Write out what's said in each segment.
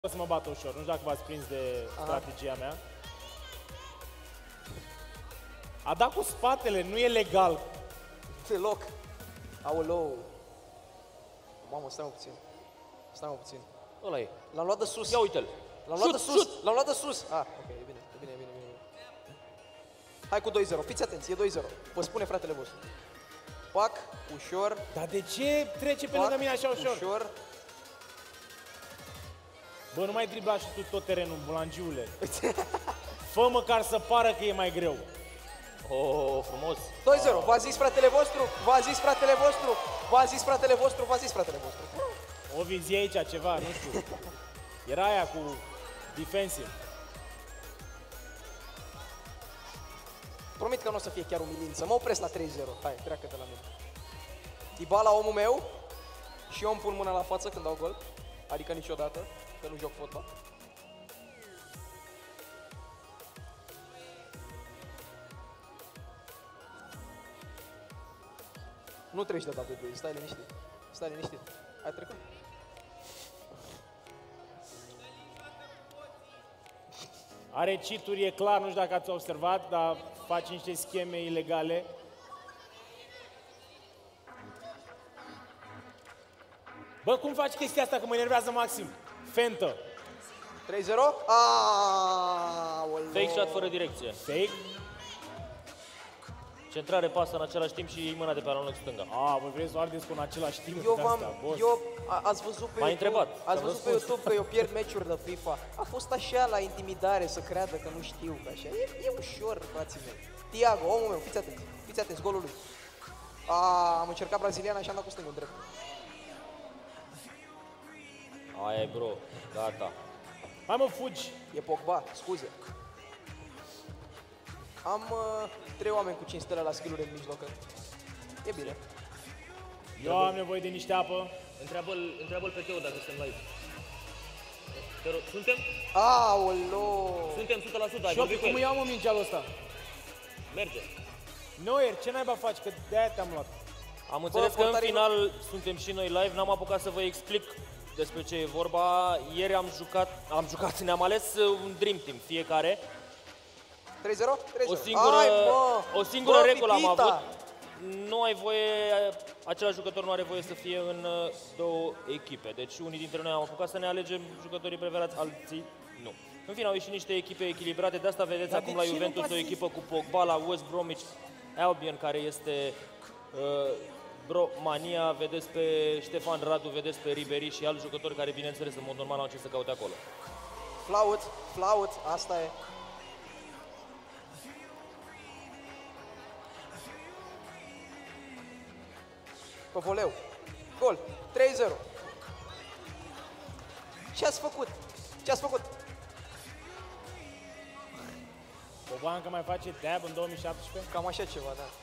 O să mă bată ușor, nu știu dacă v-ați prins de strategia mea. A dat cu spatele, nu e legal. Deloc. Aoleu. Mamă, stai mă puțin. Stai mă puțin. Ăla e. L-am luat de sus. Ia uite-l. L-am luat de sus. L-am luat de sus. Ah, ok, e bine, e bine, e bine, e bine. Hai cu 2-0. Fiți atenți, e 2-0. Vă spune fratele vostru. Pac, ușor. Dar de ce trece pe lângă mine așa ușor? Ușor. Bă, nu mai dribla și tu tot terenul, bulangiule. Fă măcar să pară că e mai greu. Oh, frumos. 2-0. V-a zis fratele vostru? V-a zis fratele vostru? V-a zis fratele vostru? V-a zis fratele vostru? O vizie aici ceva, nu știu. Era aia cu defensive. Promit că nu o să fie chiar umilință. Mă opresc la 3-0. Hai, treacă de la mine. Dybala, omul meu. Și eu îmi pun mâna la față când dau gol. Adică niciodată, că nu joc fotbal. Nu treci de dat pe 2, stai liniștit. Stai liniștit. Ai trecut? Are cheat-uri, e clar, nu știu dacă ați observat, dar face niște scheme ilegale. Bă, cum faci chestia asta, că mă enervează maxim? Fentă. 3-0? Aaaa! Fake shot fără direcție. Fake? Centrare, pasă în același timp și iei mâna de pe alunec stânga. Voi vreți să o ardeți cu în același timp? Ați văzut pe M-ai YouTube, întrebat. ați văzut pe YouTube că eu pierd meciuri de FIFA. A fost așa la intimidare să creadă că nu știu, că așa. E ușor, frații mei. Thiago, omul meu, fiți atenți, golul lui. Am încercat braziliana și am dat cu stângul drept. Aia e, bro. Gata. Hai mă, fugi. E Pogba, scuze. Am 3 oameni cu 5 stele la skill-uri în mijloc. E bine. Eu am nevoie de niște apă. Întreabă-l pe Teo dacă suntem live. Te rog, suntem? Aoleu! Suntem 100%. Ai Și vorbit cu cum el. iau mă mingea ăsta? Merge. Neuer, ce naiba faci? Că de-aia te-am luat. Am înțeles că în portarii final suntem și noi live. N-am apucat să vă explic despre ce e vorba. Ieri am jucat, ne-am ales un Dream Team fiecare. 3-0? 3-0. O singură regulă am avut. Nu ai voie, același jucător nu are voie să fie în două echipe. Deci unii dintre noi am apucat să ne alegem jucătorii preferați, alții nu. În fine, au ieșit niște echipe echilibrate, de asta vedeți acum la Juventus o echipă cu Pogba, la West Bromwich Albion, care este Bromania, vedeți pe Ștefan Radu, vedeți pe Ribéry și alți jucători care, bineînțeles, în mod normal au ce să caute acolo. Flaut, asta e. Pe voleu. Gol. 3-0. Ce ați făcut? Ce ați făcut? Boban încă mai face dab în 2017? Cam așa ceva, da.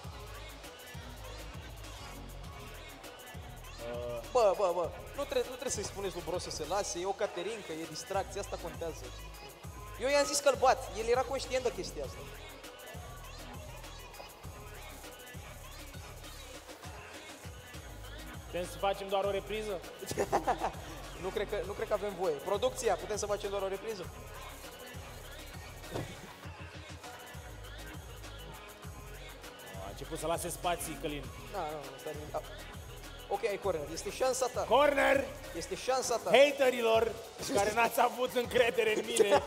Bă. Nu trebuie să-i spuneți lui Bro să se lase. E o caterincă, e distracție, asta contează. Eu i-am zis că-l bat. El era conștient de chestia asta. Putem să facem doar o repriză? Nu cred că avem voie. Producția, putem să facem doar o repriză? A început să lase spații, Călin. Nu, stai nimic. Ok, ai corner. Este șansa ta. Corner! Este șansa ta. Haterilor care n-ați avut încredere în mine.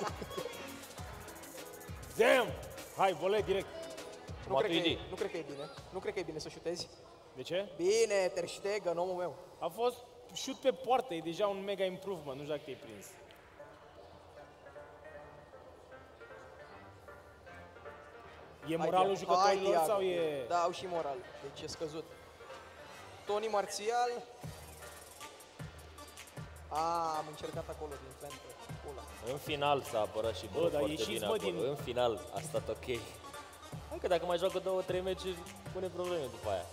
Damn! Hai, volei direct. Nu cred că e bine. Nu cred că e bine să șutezi. De ce? Bine, Ter Stegen, omul meu. A fost șut pe poartă, e deja un mega improvement, nu știu dacă te-ai prins. E moralul jucătorilor sau e... Da, au și moral, deci e scăzut. Toni Marțial. Am încercat acolo din fentă. În final s-a apărat și Bă, dar foarte ieșiți, bine mă, acolo. din... În final a stat ok. Hai că dacă mai joacă 2-3 meciuri, pune probleme după aia.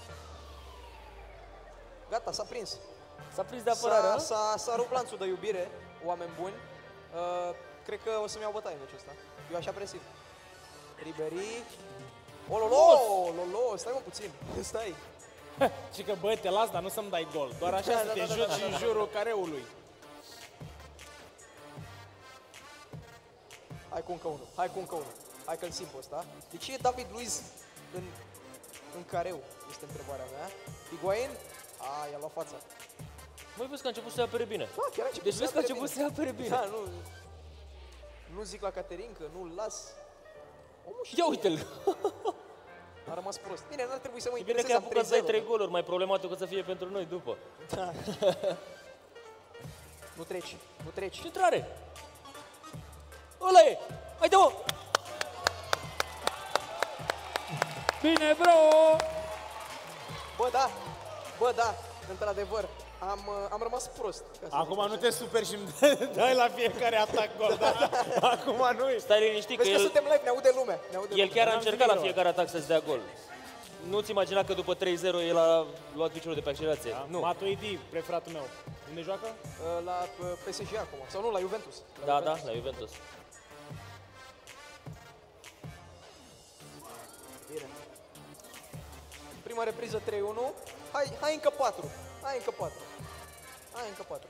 Gata, s-a prins. S-a prins de apărare, S-a rupt lanțul de iubire, oameni buni. Cred că o să-mi iau bătaie meciul ăsta. Eu așa presiv. Ribéry. Lolo, stai mă puțin. Stai. Și că bă, te las, dar nu să-mi dai gol. Doar așa să te joci în jurul careului. Hai cu încă unul, hai cu încă unul. Hai că-l simt pe ăsta. De ce e David Luiz în careu? Este întrebarea mea. Higuain? I-a luat fața. Măi, vezi că a început să se apere bine. Da, chiar a început Deci să vezi că a apere început să bine. se apere bine. Da, nu zic la Caterin că nu-l las. Omul știe. Ia uite-l! A rămas prost. Bine, n-ar trebui să mă E bine interesez, că ai apucat să dai 3 3-0. goluri, mai problematic o să fie pentru noi după. Da. Nu treci, nu treci. Ce trare? Ăla e! Haide, mă! Bine, bro! Bă, da, într-adevăr, am rămas prost. ca să Acum zic nu așa. te superi și îmi dai la fiecare atac gol, da? Acum nu ești. Stai liniștit că Vezi că el, suntem live, ne aude lumea. Ne aude el lumea. chiar a N-am încercat la zis fiecare atac să-ți dea gol. Nu-ți imagina că după 3-0 el a luat piciorul de pe accelerație. Da? Nu. Matuidi, preferatul meu. Unde joacă? La PSG acum, sau nu, la Juventus. Da, da, la Juventus. Bine. Prima repriză 3-1. Hai încă 4. Hai încă 4. Hai încă 4.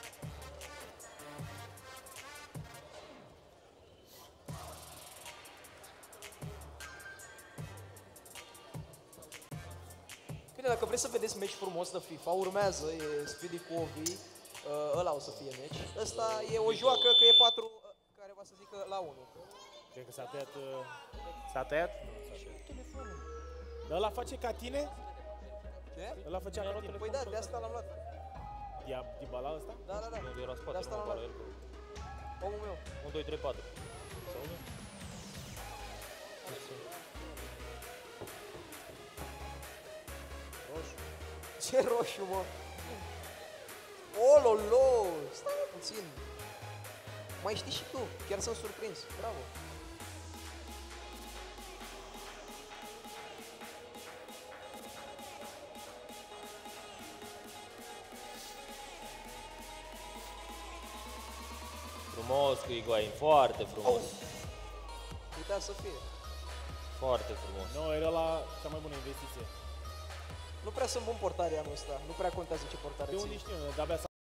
Bine, dacă vreți să vedeți meci frumos de FIFA, urmează, e Speedy cu Ovi, ăla o să fie meci. Ăsta e o joacă că e 4, care va să zică la 1. Cred că s-a tăiat... S-a tăiat? Nu, s-a tăiat. Telefonul. Dar ăla face ca tine? Ce? Ăla făcea ca tine? Păi da, de asta l-am luat. Dybala ăsta? Da, da, da. Nu, era în De spate, asta nu l-am mă luat. el. Omul meu. 1, 2, 3, 4. Ce roșu, mă! Ololo! Stai puțin! Mai știi și tu, chiar sunt surprins. Bravo! Frumos cu Higuain, foarte frumos. Putea să fie. Foarte frumos. Nu, era la cea mai bună investiție. Nu prea sunt bun portare anul ăsta. Nu prea contează ce portare De ții. unde știu? De-abia s-a...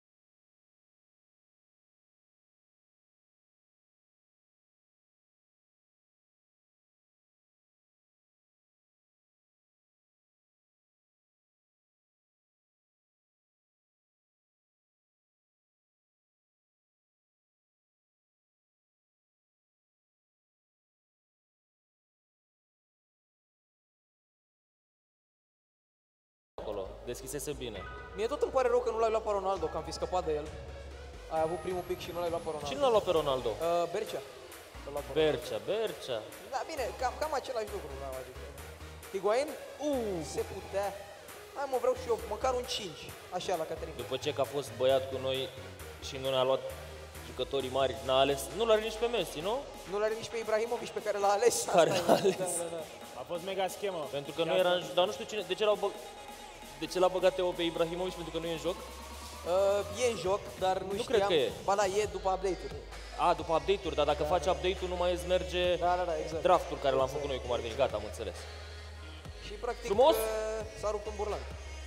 Acolo, deschisese bine. Mie tot îmi pare rău că nu l-ai luat pe Ronaldo, că am fi scăpat de el. Ai avut primul pic și nu l-ai luat pe Ronaldo. Cine l-a luat pe Ronaldo? Bercea. L-a luat pe Bercea. Da, bine, cam același lucru. Da, adică. Higuain? Se putea. Hai mă, vreau și eu, măcar un 5. Așa, la Caterin. După ce că a fost băiat cu noi și nu ne-a luat jucătorii mari, n-a ales, nu l-are nici pe Messi, nu? Nu l-are nici pe Ibrahimovic pe care l-a ales. Care Asta l-a e. ales. Da, da, da. A fost mega schemă. Pentru că nu era în, dar nu știu cine, de ce l-a băgat Teo pe Ibrahimovic, pentru că nu e în joc? E în joc, dar nu știam. cred că e. Ba da, e după update-uri. A, după update-uri, dar dacă faci update-ul nu mai îți merge Da, exact. draftul care l-am făcut noi cum ar veni. Gata, am înțeles. Și practic Frumos? s-a rupt în burlan.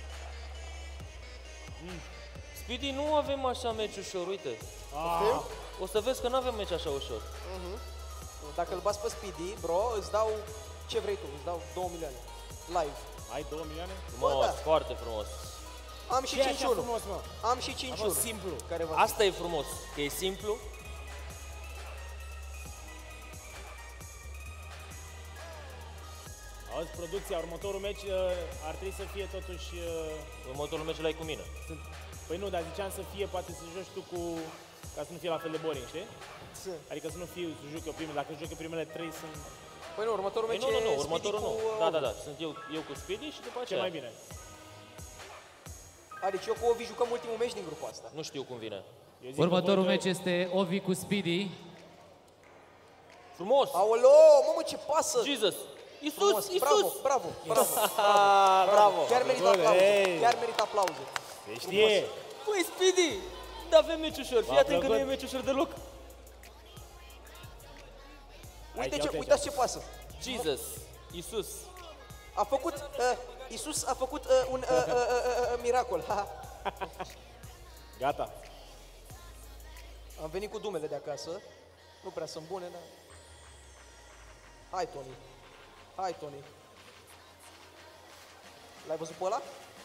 Speedy, nu avem așa meci ușor, uite. O să vezi că nu avem meci așa ușor. Dacă îl bați pe Speedy, bro, îți dau ce vrei tu, îți dau 2 milioane. Live. Ai 2 milioane? Frumos, Bă, da. foarte frumos. Am și Ce e așa 5-1. frumos, mă? Am și 5-1. A fost simplu. Care va Asta e frumos, că e simplu. Auzi, producția, următorul meci ar trebui să fie totuși... Următorul meci l-ai cu mine. Păi nu, dar ziceam să fie, poate să joci tu cu... Ca să nu fie la fel de boring, știi? Adică să nu fiu, să joc eu primele, dacă joc eu primele 3 sunt... Păi nu, următorul Păi meci nu, e Speedy următorul cu, nu. Da, sunt eu cu Speedy și după Ce aceea. mai bine? Deci eu cu Ovi jucăm ultimul meci din grupa asta. Nu știu cum vine. Eu zic că Următorul voi meci este Ovi cu Speedy. Frumos! Aoleo, mamă, ce pasă! Jesus! Frumos, Iisus! bravo. Bravo! Chiar merită Bun, aplauze. ei. Chiar merită aplauze. Se știe! Păi, Speedy! Da, avem meci ușor. Fii atent că nu plăcut. e meci ușor deloc. Uitați ce pasă. Jesus! Iisus! A făcut, Iisus a făcut un miracol. Gata. Am venit cu dumele de acasă. Nu prea sunt bune, dar... Hai, Tony. Hai, Tony. L-ai văzut pe ăla?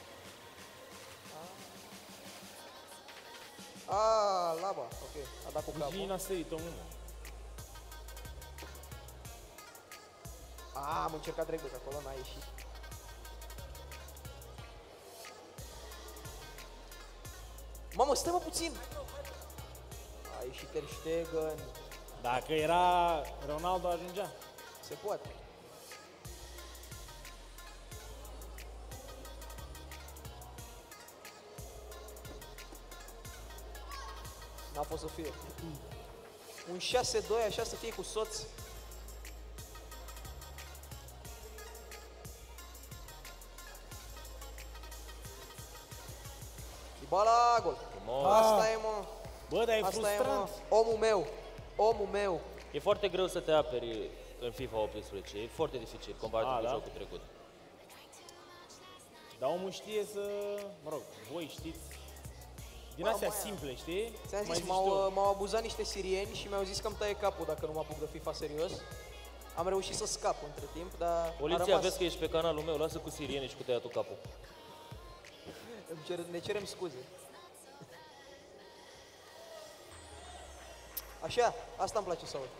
Laba, ok. A dat cu capul. Gina a sărit omul. Am încercat direct de acolo, n-a ieșit. Mamă, stai-mă puțin! A ieșit Ter Stegen. Dacă era Ronaldo, ajungea. Se poate. N-a fost să fie. Un 6-2, așa să fie cu soț. Dybala, gol. Asta e, mă. Bă, dar e Asta e, mă. frustrant. Omul meu. Omul meu. E foarte greu să te aperi în FIFA 18, e foarte dificil comparativ cu da? jocul trecut. Dar omul știe să... Mă rog, voi știți. Din Bă, astea bă, simple, știi? Ți-am Mai zis, zici tu. m-au abuzat niște sirieni și mi-au zis că îmi taie capul dacă nu mă apuc de FIFA serios. Am reușit să scap între timp, dar a Poliția, rămas... vezi că ești pe canalul meu, lasă cu sirieni și cu tăiatul capul. Ne cerem scuze. Așa, asta îmi place să aud.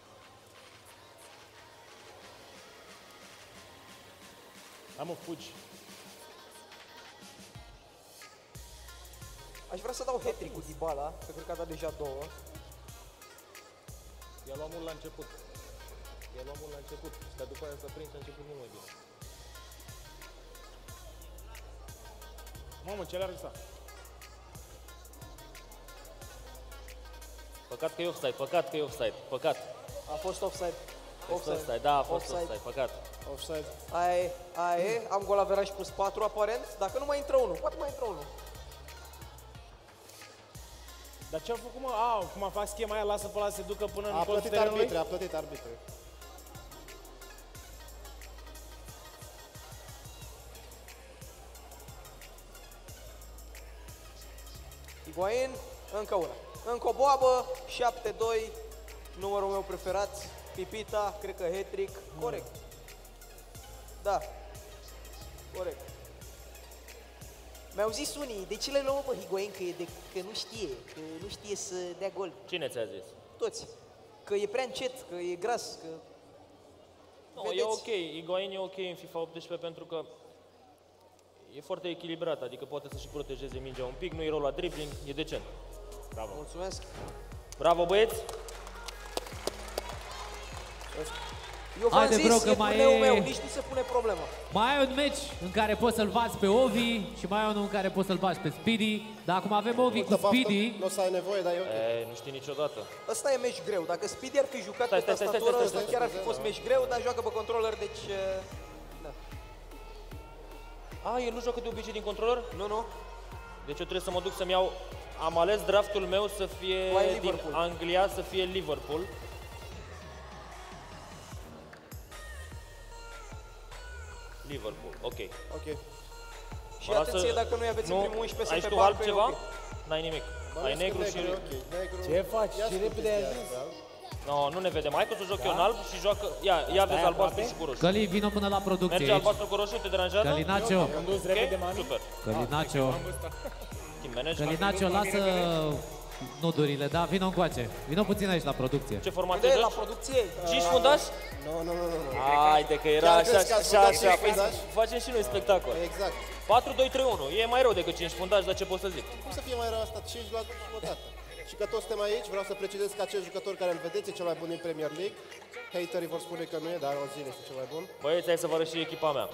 Hai mă, fugi. Aș vrea să dau hat-trick cu Dybala, că cred că a dat deja 2. I-a luat mult la început. I-a luat mult la început. Dar după aia s-a prins și a început mult mai bine. Mamă, ce larg ăsta? Păcat că e offside, păcat că e offside, păcat. A fost offside. Offside, da, a fost offside, păcat. Offside. Aia e, am gol averaj plus 4 aparent, dacă nu mai intră unul, poate mai intră unul. Dar ce-a făcut, mă? Cum a făcut schema aia, lasă pe ăla să se ducă până în A colțul plătit terenului? arbitrii, a plătit arbitrii. Higuain, încă una. Încă o boabă, 7-2, numărul meu preferat, Pipita, cred că hat-trick, corect. Da, corect. Mi-au zis unii, de ce le luăm pe Higuain că nu știe să dea gol. Cine ți-a zis? Toți. Că e prea încet, că e gras, că... Nu, Vedeți? e ok, Higuain e ok în FIFA 18 pentru că e foarte echilibrat, adică poate să și protejeze mingea un pic, nu e rău la dribbling, e decent. Bravo. Mulțumesc. Bravo băieți! Eu v-am Haide, zis, bro, că e mai turneul e- meu, nici nu se pune problema. Mai ai un meci în care poți să-l bați pe Ovi și mai ai unul în care poți să-l bați pe Speedy. Dar acum avem Ovi cu Speedy. Nu o să ai nevoie, dar e ok. Nu știi niciodată. Ăsta e meci greu. Dacă Speedy ar fi jucat Stai, pe stai, stai, tastatură, stai, ăsta stai, chiar ar stai, fi fost stai, meci greu, dar joacă pe controller, deci... Da. El nu joacă de obicei din controller? Nu, nu. Deci eu trebuie să mă duc să-mi iau... Am ales draftul meu să fie Tu ai din Liverpool. Anglia, să fie Liverpool. Liverpool, ok. Ok. Și Mă lasă- atenție, dacă nu aveți în primul 11 ai să și pe tu bancă, altceva? e ok. N-ai nimic. Bă, Ai vezi negru că și... e ok. Negru. Ce faci? Ia Ce scuze, repede ai ia, ajuns? da. No, nu ne vedem. Hai că să joc eu în alb și joacă... Ia vezi e albastru aproape? și cu roșu. Căli, vino până la producție Merge aici. albastru cu roșu, te deranjează? Călinacio, Am dus repede, Ok, mami. super. Călinacio, Team management. Călinacio, lasă nudurile, da? Vino încoace. Vino puțin aici la producție. Ce format Unde e la joci? producție? 5 fundași? Nu, nu, nu, nu. Haide că era Chiar așa, crezi că ați așa, fundat așa. cinci Păi fundași? facem și noi spectacol. Exact. 4-2-3-1. E mai rău decât 5 fundași, dar ce pot să zic? Cum să fie mai rău asta? 5 la jumătate. Și că toți suntem aici, vreau să precizez că acest jucător care îl vedeți e cel mai bun din Premier League. Haterii vor spune că nu e, dar o zi este cel mai bun. Băieți, hai să vă arăt și echipa mea.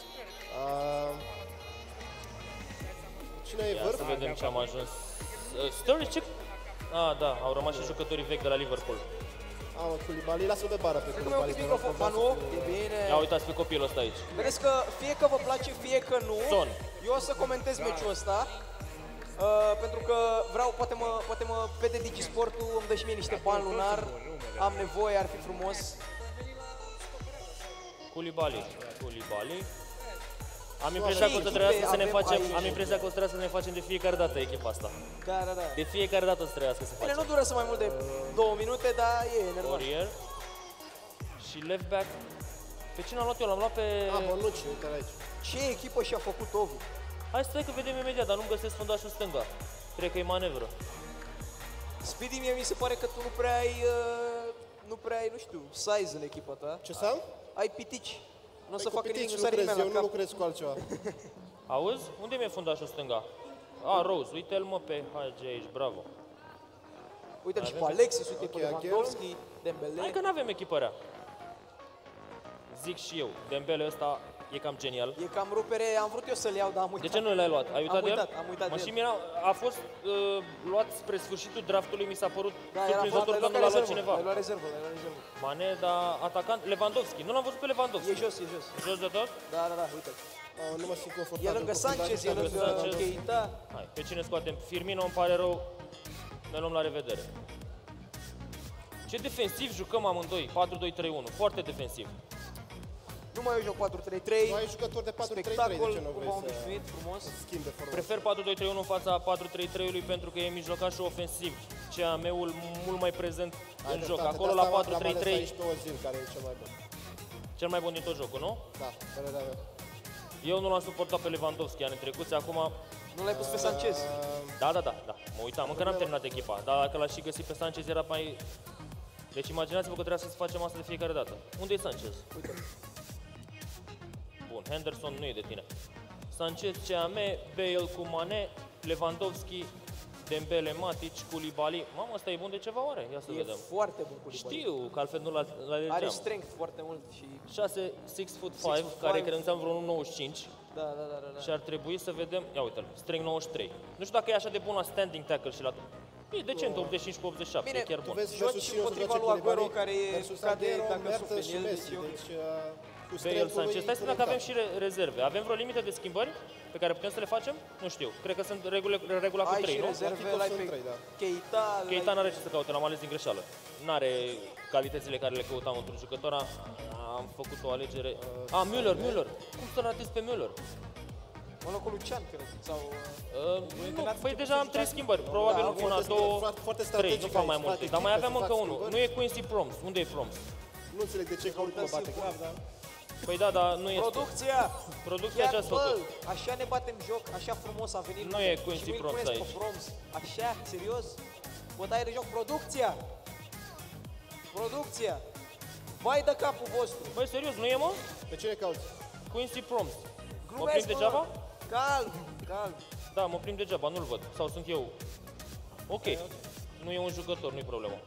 Cine e Ia vârf? să vedem ce am ajuns. Sturridge, ce... Da, au rămas și jucătorii vechi de la Liverpool. Koulibaly, lasă-l de bară pe Cred că mi-au Koulibaly. pic microfonul. E bine. Ia uitați pe copilul ăsta aici. Vedeți că fie că vă place, fie că nu, Son. eu o să comentez meciul ăsta. Pentru că vreau, poate mă vede Digisportul, îmi dă și mie niște bani lunar, am nevoie, ar fi frumos. Koulibaly. Am impresia că o să trebuiască să ne avem facem, aici. am impresia că o să trebuiască să ne facem de fiecare dată echipa asta. Da, da, da. De fiecare dată o să trebuiască să Bine, facem. nu durează mai mult de 2 minute, dar e enervant. Warrior și left back. Pe cine am luat eu? L-am luat pe... Bonucci, uite aici. Ce echipă și-a făcut Ovi? Hai stai că vedem imediat, dar nu găsesc fundașul stânga. Cred că e manevră. Speedy, mie mi se pare că tu nu prea ai, nu știu, size în echipa ta. Ce să am? Ai pitici. Nu o să Păi cu facă nimic, pitici nu sare lucrez, nimeni eu la nu cap. lucrez cu altceva. Auzi? Unde mi-e fundașul stânga? Rose, uite-l mă pe Hagi aici, bravo. Uite-l și pe Alexis, uite pe Ok, Lewandowski, Dembele. Hai că n-avem echipă rea. Zic și eu, Dembele ăsta e cam genial. E cam rupere, am vrut eu să-l iau, dar am uitat. De ce nu l-ai luat? Ai uitat Am de el? uitat, am uitat Mă, de și el. a fost luat spre sfârșitul draftului, mi s-a părut Da, era surprinzător că nu l-a luat cineva. L-ai luat rezervă, l-ai luat rezervă. Mane, dar atacant, Lewandowski. Nu l-am văzut pe Lewandowski. E jos, e jos. Jos de tot? Da, da, da, uite. Nu mă simt confortabil. E lângă cu Sanchez, e fundașul lângă Sanchez. Keita. Hai, pe cine scoatem? Firmino, îmi pare rău. Ne luăm la revedere. Ce defensiv jucăm amândoi, 4-2-3-1, foarte defensiv. Nu mai eu joc 4-3-3. Nu ai jucători de 4-3-3, de Spectacol, ce nu cum vrei am să obișnuit, frumos. schimbi de formă? Prefer 4-2-3-1 în fața 4-3-3-ului pentru că e mijlocașul ofensiv. CAM-ul mult mai prezent în joc. Acolo la 4-3-3, aici pe Ozil, care e cel mai bun. cel mai bun din tot jocul, nu? Da, părerea mea. Eu nu l-am suportat pe Lewandowski anii trecuți, acum... Nu l-ai pus pe Sanchez. Da, mă uitam, încă n-am terminat echipa, dar dacă l-aș și găsi pe Sanchez era mai... Deci imaginați-vă că trebuia să facem asta de fiecare dată. Unde e Sanchez? Uite. Bun, Henderson nu e de tine. Sanchez, CAM, Bale cu Mane, Lewandowski, Dembele, Matic, Koulibaly. Mamă, ăsta e bun de ceva oare? Ia să E vedem. foarte bun cu Koulibaly. Știu, că altfel nu Are l-alegeam. strength foarte mult și... 6, 6'5", 6'5", care credințeam vreo 95 Da, da, da, da. și ar trebui să vedem, ia uite-l, strength 93. Nu știu dacă e așa de bun la standing tackle și la... E decent, 85 cu 87, Bine, e chiar Tu bun. vezi Joci versus cine o să împotriva joace lui Aguero, Koulibaly care e- versus cade Aguero, dacă Mertens suferi și el, Messi, deci eu- deci cu Bale, strength-ul Sanchez. lui Stai să vedem dacă avem incurentat. și rezerve. Avem vreo limită de schimbări pe care putem să le facem? Nu știu. Cred că sunt regula cu Ai 3, și nu? rezerve, Articol l-ai sunt pe trei, da. Keita, Keita n-are ce să caute, l-am ales din greșeală. N-are calitățile care le căutam într-un jucător. Am făcut o alegere. Müller. Cum să ratezi pe Müller? în locul lui Lucian, cred, sau... Nu, păi deja am 3 schimbări. Probabil Da, una, foarte două, foarte 3, strategic nu fac mai aici, multe. frate, Dar mai echipe aveam să încă fac unul. schimbări. Nu e Quincy Proms. Unde e Proms? Nu înțeleg de ce caut mă bate grav, dar... Păi da, dar nu este. Producția! Producția ce ați făcut? Așa ne batem joc, așa frumos a venit. Nu e Quincy și mă-i Proms puneți pe aici. Proms. Așa, serios? Vă dai de joc producția! Producția! Vai de capul vostru! Băi, serios, nu e, mă? Pe cine cauți? Quincy Proms. Mă Glumesc, prind degeaba? Calm, calm. Da, mă prind degeaba, nu-l văd. Sau sunt eu. Ok. Nu e un jucător, nu-i problemă.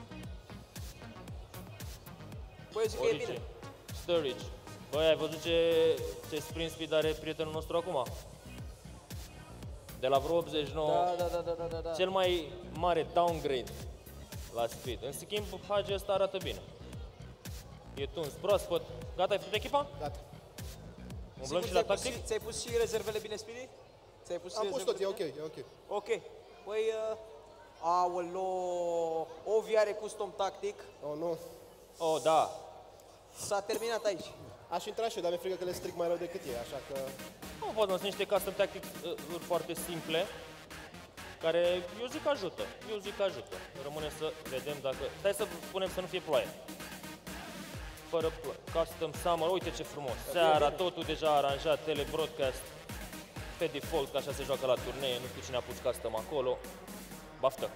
Băi, eu zic că e Orice. bine. Sturridge. Băi, ai văzut ce sprint speed are prietenul nostru acum? De la vreo 89. Da. Cel mai mare downgrade la speed. În schimb, Hagi ăsta arată bine. E tuns, proaspăt. Gata, ai făcut echipa? Gata. Umblăm Sigur, și la tactic? ți-ai pus și rezervele bine, Speedy? Ți-ai pus și Am pus rezervele tot, e ok, bine? e ok. Ok. Păi, aolo, Ovi are custom tactic. Oh, nu. Oh, da. S-a terminat aici. Aș intra și eu, dar mi-e frică că le stric mai rău decât e, așa că... Nu, poate sunt niște custom tactics foarte simple, care eu zic că ajută. Rămâne să vedem dacă... Stai să punem să nu fie ploaie. Fără ploaie. Custom Summer, uite ce frumos. Seara, totul deja aranjat, telebroadcast. Pe default, că așa se joacă la turnee, nu știu cine a pus custom acolo. Baftă.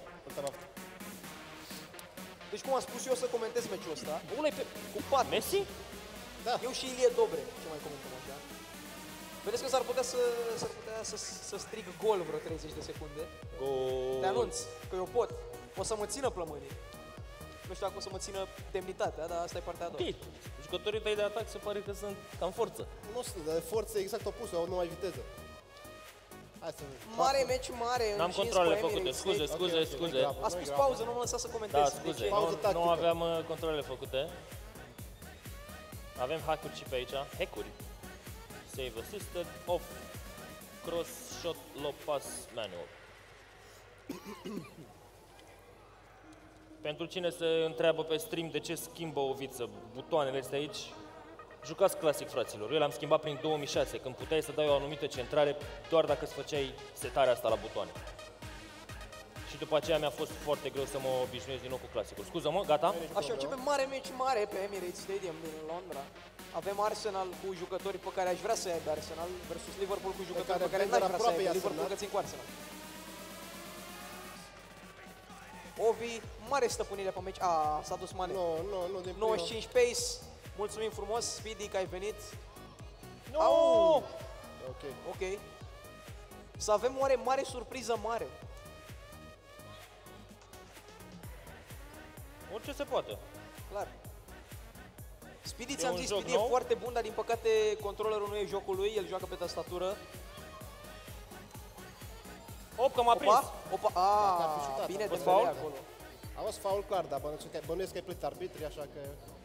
Deci, cum am spus eu, să comentez meciul ăsta. Ăla pe... Cu 4. Messi? Eu și Ilie Dobre, ce mai comentăm așa. Vedeți că s-ar putea să strig gol vreo 30 de secunde. Te anunț că eu pot. O să mă țină plămânii. Nu știu dacă o să mă țină demnitatea, dar asta e partea a doua. Ok. Jucătorii tăi de atac se pare că sunt cam forță. Nu sunt, dar forță e exact opusul, au numai viteză. Hai să vedem. Mare meci, mare. N-am încins controlele cu făcute, Emirates. scuze. A spus pauză, nu mă lăsa să comentez. Da, Deci, scuze, pauză nu tactică. aveam controlele făcute. Avem hack-uri și pe aici, hack-uri. Save assisted, off, cross, shot, low pass, manual. Pentru cine se întreabă pe stream de ce schimbă o viță butoanele astea aici, Jucați clasic, fraților. Eu l-am schimbat prin 2006, când puteai să dai o anumită centrare doar dacă îți făceai setarea asta la butoane. Și după aceea mi-a fost foarte greu să mă obișnuiesc din nou cu clasicul. Scuză-mă, gata? Așa, începem mare meci mare pe Emirates Stadium din Londra. Avem Arsenal cu jucători pe care aș vrea să aibă Arsenal versus Liverpool cu jucători pe care n-aș vrea să aibă Liverpool, că țin cu Arsenal. Ovi, mare stăpânire pe meci. S-a dus Mane. Nu, din 95 pace. Mulțumim frumos, Speedy, că ai venit. No! Ok. Să avem oare mare surpriză mare. Orice se poate. Clar. Speedy, E ți-am un zis, joc Speedy e nou? foarte bun, dar din păcate controlerul nu e jocul lui, el joacă pe tastatură. Op, că m-a prins. Opa, ar fi șutat, bine a de fost faul? acolo. A fost faul clar, dar bănuiesc că ai plătit arbitrii, așa că...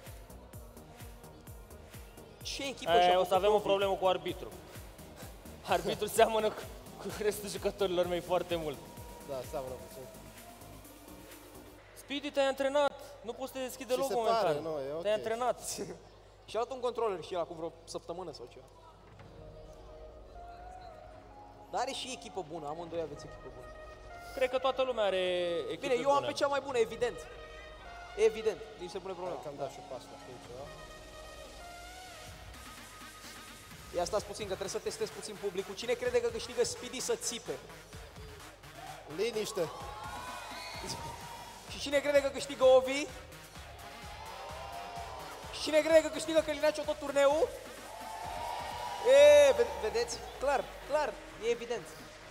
Ce echipă și-a O făcut să avem o Ovi? problemă cu arbitru. Arbitrul seamănă cu restul jucătorilor mei foarte mult. Da, seamănă puțin. Speedy, te-ai antrenat. Nu poți să te deschide Și logo se momentan. pare, nu, e ok. Te-ai antrenat. Și-a luat un controller și el acum vreo săptămână sau ceva. Dar are și echipă bună, amândoi aveți echipă bună. Cred că toată lumea are echipe Bine, eu am bune. pe cea mai bună, evident. Evident, nici se pune problema. Că am dat și pas la ceva. Ia stați puțin, că trebuie să testez puțin publicul. Cine crede că câștigă Speedy să țipe? Liniște! Și cine crede că câștigă Ovi? Și cine crede că câștigă Călinaciu tot turneul? Vedeți? Clar, e evident.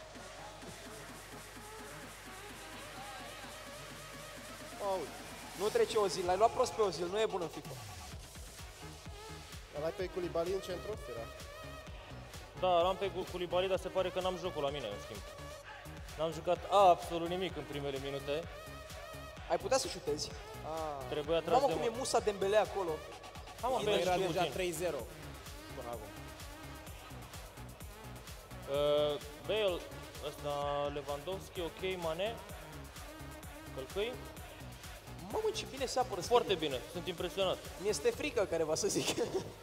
Nu trece Ozil, l-ai luat prost pe Ozil, nu e bun în FIFA. Îl ai pe Koulibaly în centru? Fira. Da, l-am pe Koulibaly, dar se pare că n-am jocul la mine, în schimb. N-am jucat absolut nimic în primele minute. Ai putea să șutezi. Trebuia tras Mamă de cum e Musa Dembele acolo. Am Bine, era știu deja puțin. 3-0. Bravo. Bale, ăsta, Lewandowski, ok, Mane. Călcâi. Mamă, ce bine se apără. Foarte bine, sunt impresionat. Mi-este frică, careva să zic.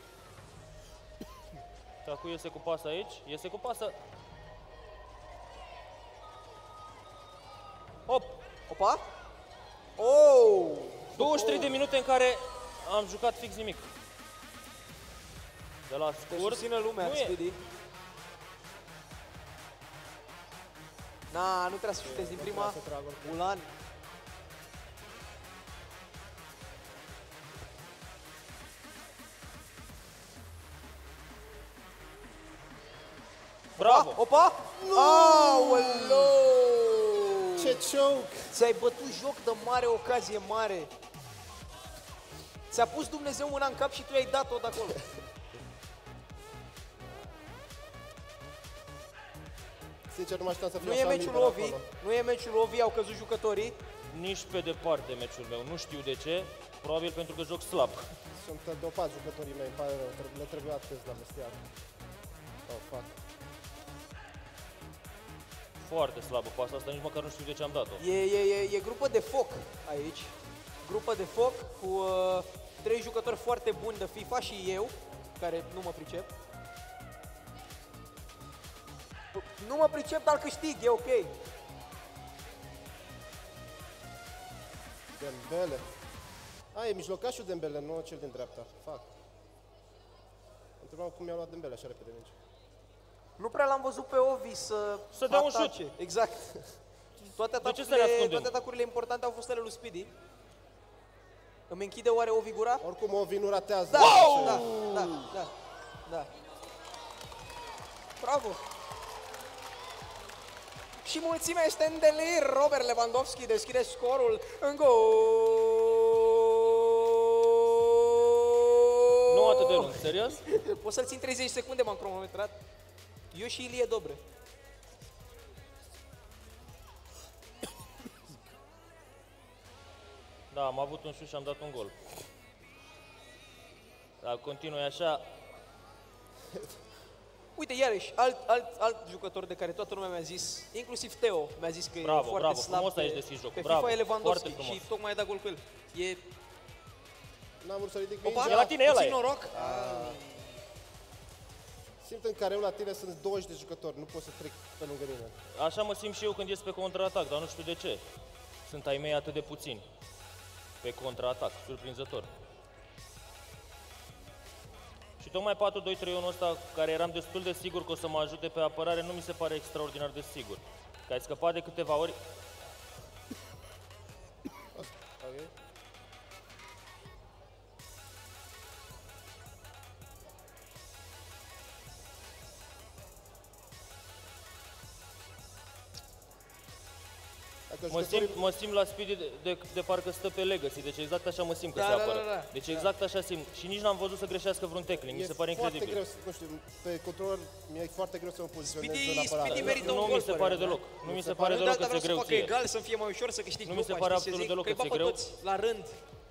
Tacu iese cu pas aici, iese cu pasă. Hop! Opa! Oh! 23 de minute în care am jucat fix nimic. De la Te scurt. susține lumea, nu e. Speedy. Nu trebuie să șutezi din prima. Ulan. Bravo! Opa! Aoleu! Ce choke! Ți-ai bătut joc de mare ocazie mare. Ți-a pus Dumnezeu mâna în cap și tu i-ai dat-o de acolo. Sincer, nu mă așteptam să fiu Nu e așa meciul liber Ovi, acolo. nu e meciul Ovi, au căzut jucătorii. Nici pe departe meciul meu, nu știu de ce. Probabil pentru că joc slab. Sunt dopați jucătorii mei, îmi pare rău, le trebuia test la vestiar. Oh, fuck. Foarte slabă pasa asta, nici măcar nu știu de ce am dat-o. E grupă de foc aici. Grupă de foc cu 3 jucători foarte buni de FIFA și eu, care nu mă pricep. Nu mă pricep, dar câștig, e ok. Dembele. E mijlocașul Dembele, nu cel din dreapta. Fuck. Întrebam cum mi-a luat Dembele așa repede minge. Nu prea l-am văzut pe Ovi să dea un atace. Exact. Toate De ce să ne ascundem? toate atacurile importante au fost ale lui Speedy. Îmi închide oare Ovi gura? Oricum Ovi nu ratează. Da, Wow! da. Bravo. Și mulțimea este în delir. Robert Lewandowski deschide scorul în gol. Nu atât de lung, serios? Poți să-l țin 30 secunde, m-am cronometrat. Eu și Ilie Dobre. Da, am avut un șut și am dat un gol. Dar continui așa. Uite, iarăși, alt jucător de care toată lumea mi-a zis, inclusiv Teo, mi-a zis că e Bravo, foarte bravo, slab frumos pe, ai deschis jocul, pe bravo, FIFA e Lewandowski foarte frumos. și tocmai ai dat gol cu el. N-am vrut să ridic Opa, mingea. E la tine, ăla puțin e. noroc. Simt în careu la tine sunt 20 de jucători, nu pot să trec pe lângă mine. Așa mă simt și eu când ies pe contraatac, dar nu știu de ce. Sunt ai mei atât de puțini pe contraatac, surprinzător. Și tocmai 4-2-3-1 ăsta, care eram destul de sigur că o să mă ajute pe apărare, nu mi se pare extraordinar de sigur. Că ai scăpat de câteva ori. Okay. Dacă Mă simt la Speedy de parcă stă pe legacy, deci exact așa mă simt că Da, se da, apără. da, da. Deci exact așa simt. Și nici n-am văzut să greșească vreun tackling, mi se pare incredibil. foarte greu, nu știu, pe controlor mi-e foarte greu să mă poziționez în Speedy apărare. merită un Nu gol, mi se pare părerea mea. deloc. Nu mi se se pare pare? deloc Dar că ți-e vreau să greu facă ție. egal, să fie mai ușor, să câștigi Nu mi se grupa, pare știi ce absolut zic? deloc Că-i că ți-e bag pe greu. toți, la rând.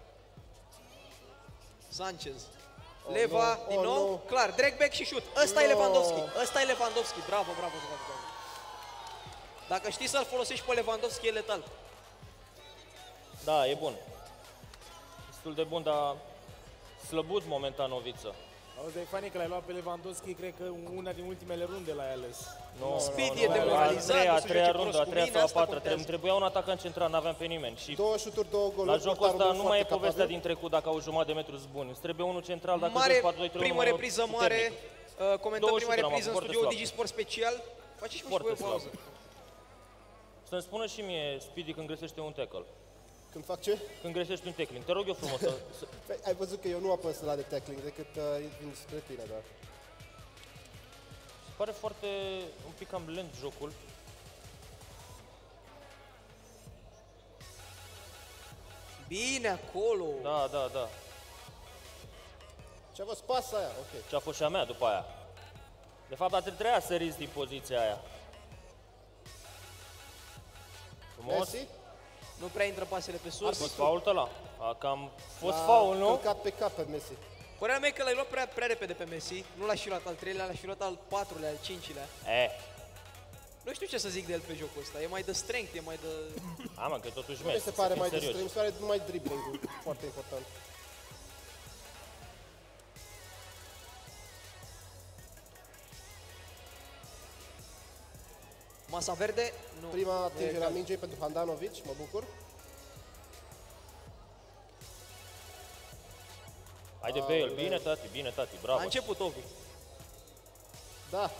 Sanchez. Leva, nu, din nou, nu. clar, drag back și shoot. Ăsta e No. Lewandowski, ăsta e Lewandowski. Bravo, bravo, bravo, bravo. Dacă știi să-l folosești pe Lewandowski, e letal. Da, e bun. Destul de bun, dar slăbut momentan Noviță. Auzi, dar e funny că l-ai luat pe Lewandowski, cred că una din ultimele runde l-ai ales. Nu, Speedy e nu, demoralizat, a nu se treia joace rundă, prost a cu treia mine, sau a asta patra. contează. Trebuia un atacant central, n-aveam pe nimeni. Și 2 șuturi, 2 goluri. la jocul portarul ăsta meu nu mai e foarte povestea capabil. din trecut dacă au jumătate de metru buni. Îți trebuie unul central dacă Mare, joci 4-2-3-1 primă repriză mare, puternic. comentăm Două prima șuturi am repriză în avut, studio foarte Digi Sport Special. Faceți și Foarte voi o pauză. Să-mi spună și mie Speedy când greșește un tackle. Când fac ce? Când greșești un tackling, te rog eu frumos să... Păi, ai văzut că eu nu apăs la de tackling decât vin spre tine, da. Pare foarte un pic cam lent jocul. Bine acolo. Da, da, da. Ce a fost pasa aia? Ok. Ce a fost și a mea după aia. De fapt, trebuia să săriți din poziția aia. Frumos. Messi? Nu prea intră pasele pe A sus. fost fault ăla. A cam fost L-a faul, nu? călcat pe cap pe Messi. Părerea mea e că l-ai luat prea repede pe Messi. Nu l-aș fi luat al treilea, l-aș fi luat al patrulea, al cincilea. Nu știu ce să zic de el pe jocul ăsta. E mai de strength, e mai de... Hai mă, că totuși Nu mi Messi, se să pare fim mai serioși. distrait, mi se pare numai dribbling-ul, foarte important. Masa verde? Nu. Prima Nu e atingere a egal. mingei pentru Handanovic, mă bucur. Haide Bale, bine tati, bravo. A început Ovi. Da.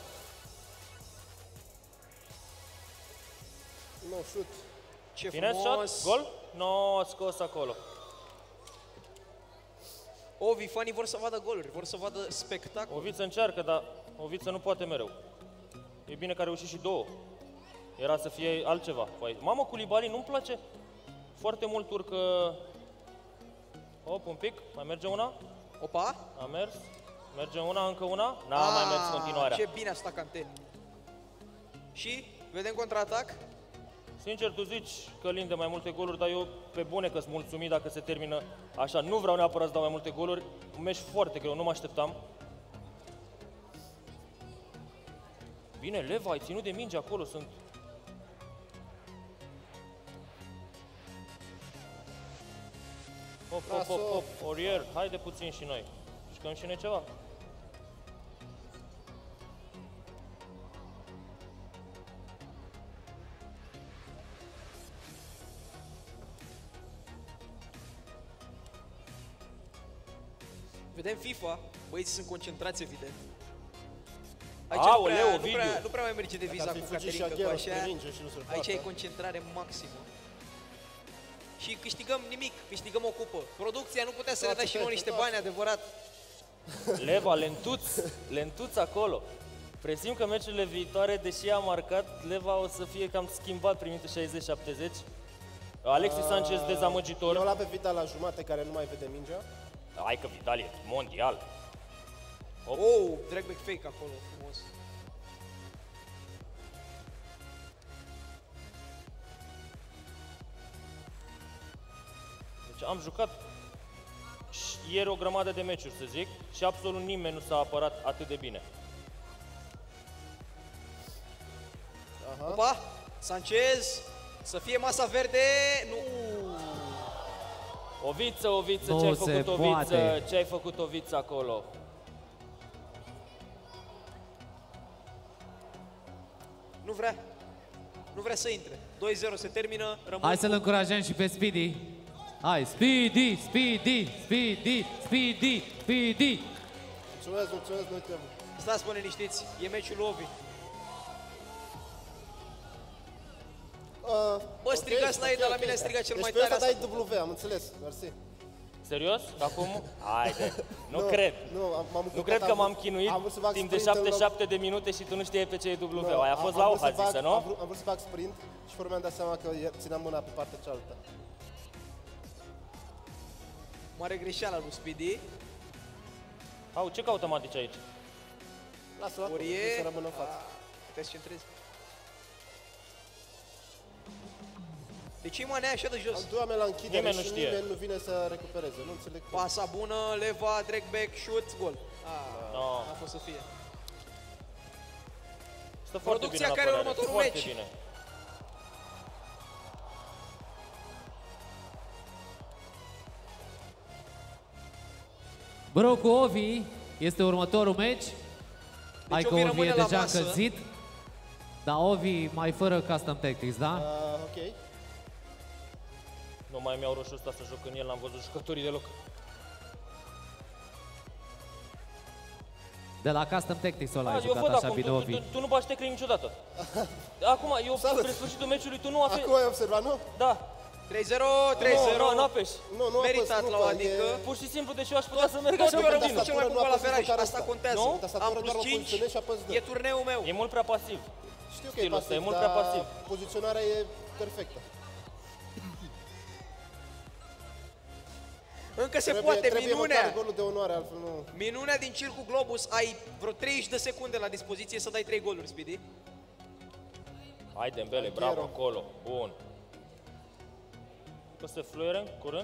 No, shoot. Ce Bine frumos. shot, gol? No, scos acolo. Ovi, fanii vor să vadă goluri, vor să vadă spectacol. Oviță încearcă, dar Oviță nu poate mereu. E bine că a reușit și două. Era să fie altceva. Mamă, Koulibaly, nu-mi place foarte mult urcă... Hop, un pic, mai merge una? Opa. A mers. Merge una, încă una? N-a mai mers continuarea. Ce bine a stat Kanté. Și vedem contraatac. Sincer, tu zici că Lin de mai multe goluri, dar eu pe bune că-s mulțumit dacă se termină așa. Nu vreau neapărat să dau mai multe goluri. Un meci foarte greu, nu mă așteptam. Bine, Leva, ai ținut de minge acolo, sunt... Hop, hop, hop, hop, Aurier, haide puțin și noi. Jucăm și noi ceva. Vedem FIFA. Băieții sunt concentrați, evident. Aoleu, nu Ovidiu. nu prea mai merge de viza Dacă ar cu fi fugit și Caterinca, cu Aghiero spre așa. minge și nu se Aici poate. e concentrare maximă. Și câștigăm nimic, câștigăm o cupă. Producția nu putea să ne dea și nouă niște bani, adevărat. Leva, lentuț acolo. Presim că meciurile viitoare, deși a marcat, Leva o să fie cam schimbat primite 60-70. Alexis Sanchez Eu dezamăgitor. la pe Vidal la jumate care nu mai vede mingea. Hai că Vidal e mondial. Oh, drag back fake acolo, frumos. Deci am jucat ieri o grămadă de meciuri, să zic, și absolut nimeni nu s-a apărat atât de bine. Opa, Sanchez, să fie masa verde, nu. Oviță, Oviță, Nu ce ai se făcut, Oviță? poate. Ce ai făcut, Oviță, acolo? Nu vrea. Nu vrea să intre. 2-0 se termină, rămân Hai să-l încurajăm și pe Speedy. Hai, Speedy, Speedy, Speedy, Speedy, Speedy. Mulțumesc, mulțumesc, noi trebuie. Stați, bă, liniștiți, e meciul lui Ovi. Bă, strigați la ei, dar la mine striga cel mai deci tare pe asta asta. dai W, am înțeles, mersi. Serios? Acum? Haide, nu cred. M-am Nu cred că m-am chinuit am vrut să fac timp de sprint în loc- 7 de minute și tu nu știai pe ce e W. Nu, Aia a fost am la vrut să Oha zisă, fac- nu? Am vrut să fac sprint și fără mi-am dat seama că țineam mâna pe partea cealaltă. Mare greșeală lui Speedy. Au, ce caută Matici aici? Lasă-l acolo, Ori nu e... să rămână în față. Te centrezi. De ce mă nea așa de jos? Am doi oameni la închidere Nimeni nu și știe. nimeni nu vine să recupereze, nu înțeleg cum. Pasa bună, leva, drag back, shoot, gol. No. A fost să fie. Stă foarte Producția bine la care apărare, următorul foarte meci. bine. Bro, cu Ovi este următorul meci. Hai că Ovi Ovi e rămâne la deja masă. încălzit. Dar Ovi mai fără custom tactics, da? Ok. Nu mai mi-au roșu ăsta să joc în el, n-am văzut jucătorii deloc. De la custom tactics ăla ai Eu jucat văd așa acum, bine Ovi. tu nu bași teclei niciodată. Acum, eu Salut. spre sfârșitul meciului, tu nu afli... Acum ai observat, nu? Da. 3-0, 3-0. Nu, nu apeși. Nu Meritat apăs, la nu, o e- adică. Pur și simplu, deci eu aș putea să merg Toți așa eu pe rămân tine. cel mai bun nu a gol la pus veraj, măcar asta asta. contează. Nu? Tastatura Am doar plus o 5, poziționezi și apăs dă. e turneul meu. E mult prea pasiv. Știu că e Stilul ăsta pasiv, e mult prea dar pasiv. poziționarea e perfectă. Încă se poate, Trebuie minunea. măcar golul de onoare, altfel nu. Minunea din Circul Globus, ai vreo 30 de secunde la dispoziție să dai 3 goluri, Speedy. Hai Dembele, Aguero. bravo acolo. Bun. O să fluierăm curând.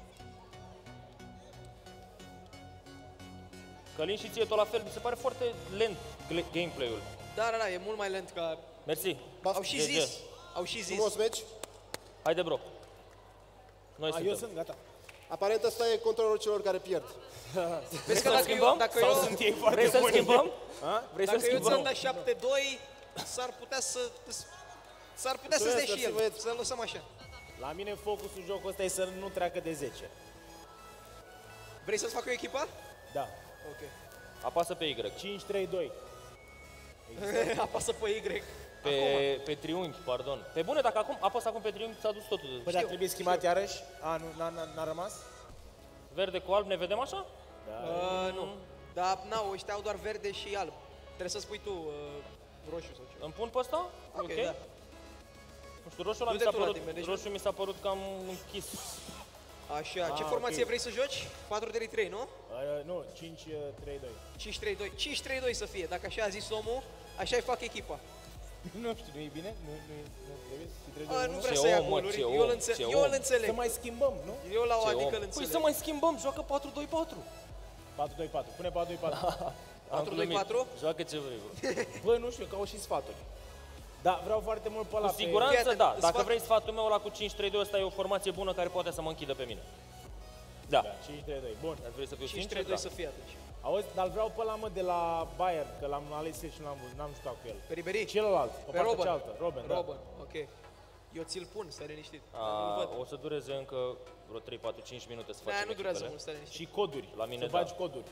Călin și ție tot la fel, mi se pare foarte lent gameplay-ul. Da, da, da, e mult mai lent ca... Mersi. Au și GG. zis, au și zis. Frumos meci. Haide, bro. Noi Eu suntem. sunt gata. Aparent ăsta e controlul celor care pierd. Vezi că să dacă schimbăm? eu, dacă Sau eu, sunt ei foarte Vrei să buni? schimbăm? Vrei să dacă eu ți-am schimbăm? dat 7-2, s-ar putea să... S-ar putea să-ți dea și Mulțumesc, el, băieți. să lăsăm așa. La mine focusul jocul ăsta e să nu treacă de 10. Vrei să-ți fac eu echipa? Da. Ok. Apasă pe Y. 5-3-2. Apasă pe Y. Pe triunghi, pardon. Pe bune, dacă acum apasă acum pe triunghi, ți-a dus totul. Păi dar trebuie schimbat iarăși? A, nu, n-a rămas? Verde cu alb, ne vedem așa? Nu. Dar, na, ăștia au doar verde și alb. Trebuie să spui tu roșu sau ceva. Îmi pun pe ăsta? Ok, da. Nu știu, roșul ăla mi Du-te s-a tu la părut, tine, deci roșu mi s-a părut cam închis. Așa, ce Ah, formație ok. vrei să joci? 4-3-3, nu? Nu, 5-3-2. 5-3-2. 5-3-2 să fie. Dacă așa a zis omul, așa îi fac echipa. Nu știu, nu e bine? Nu trebuie? A, nu vrea Ce să ia om, mă, goluri. ce Eu om, îl înțeleg. ce Eu îl om. înțeleg. Să mai schimbăm, nu? Eu la o Ce adică om. îl Păi înțeleg. să mai schimbăm, joacă 4-2-4. 4-2-4. Pune 4-2-4. Am 4-2-4? glumit. Joacă ce vrei, bro. Bă, nu știu, că au și sfaturi. Da, vreau foarte mult pe ăla. Cu siguranță, Fii atent, da. Dacă sfat- vrei sfatul meu ăla cu 5-3-2, ăsta e o formație bună care poate să mă închidă pe mine. Da. Da, 5-3-2. Bun. Dar vrei să fiu sincer? 5-3-2 Da. să fie atunci. Auzi, dar vreau pe ăla, mă, de la Bayern, că l-am ales eu și n-am jucat cu el. Pe Ribery? Celălalt, pe Pe partea Robben. cealaltă. Robben, da. Robben, ok. Eu ți-l pun, stai liniștit. Nu-l văd. O să dureze încă vreo 3, 4, 5 minute să Da, facem nu durează echipele. mult, stai liniștit. Și coduri. La mine, să da. faci coduri.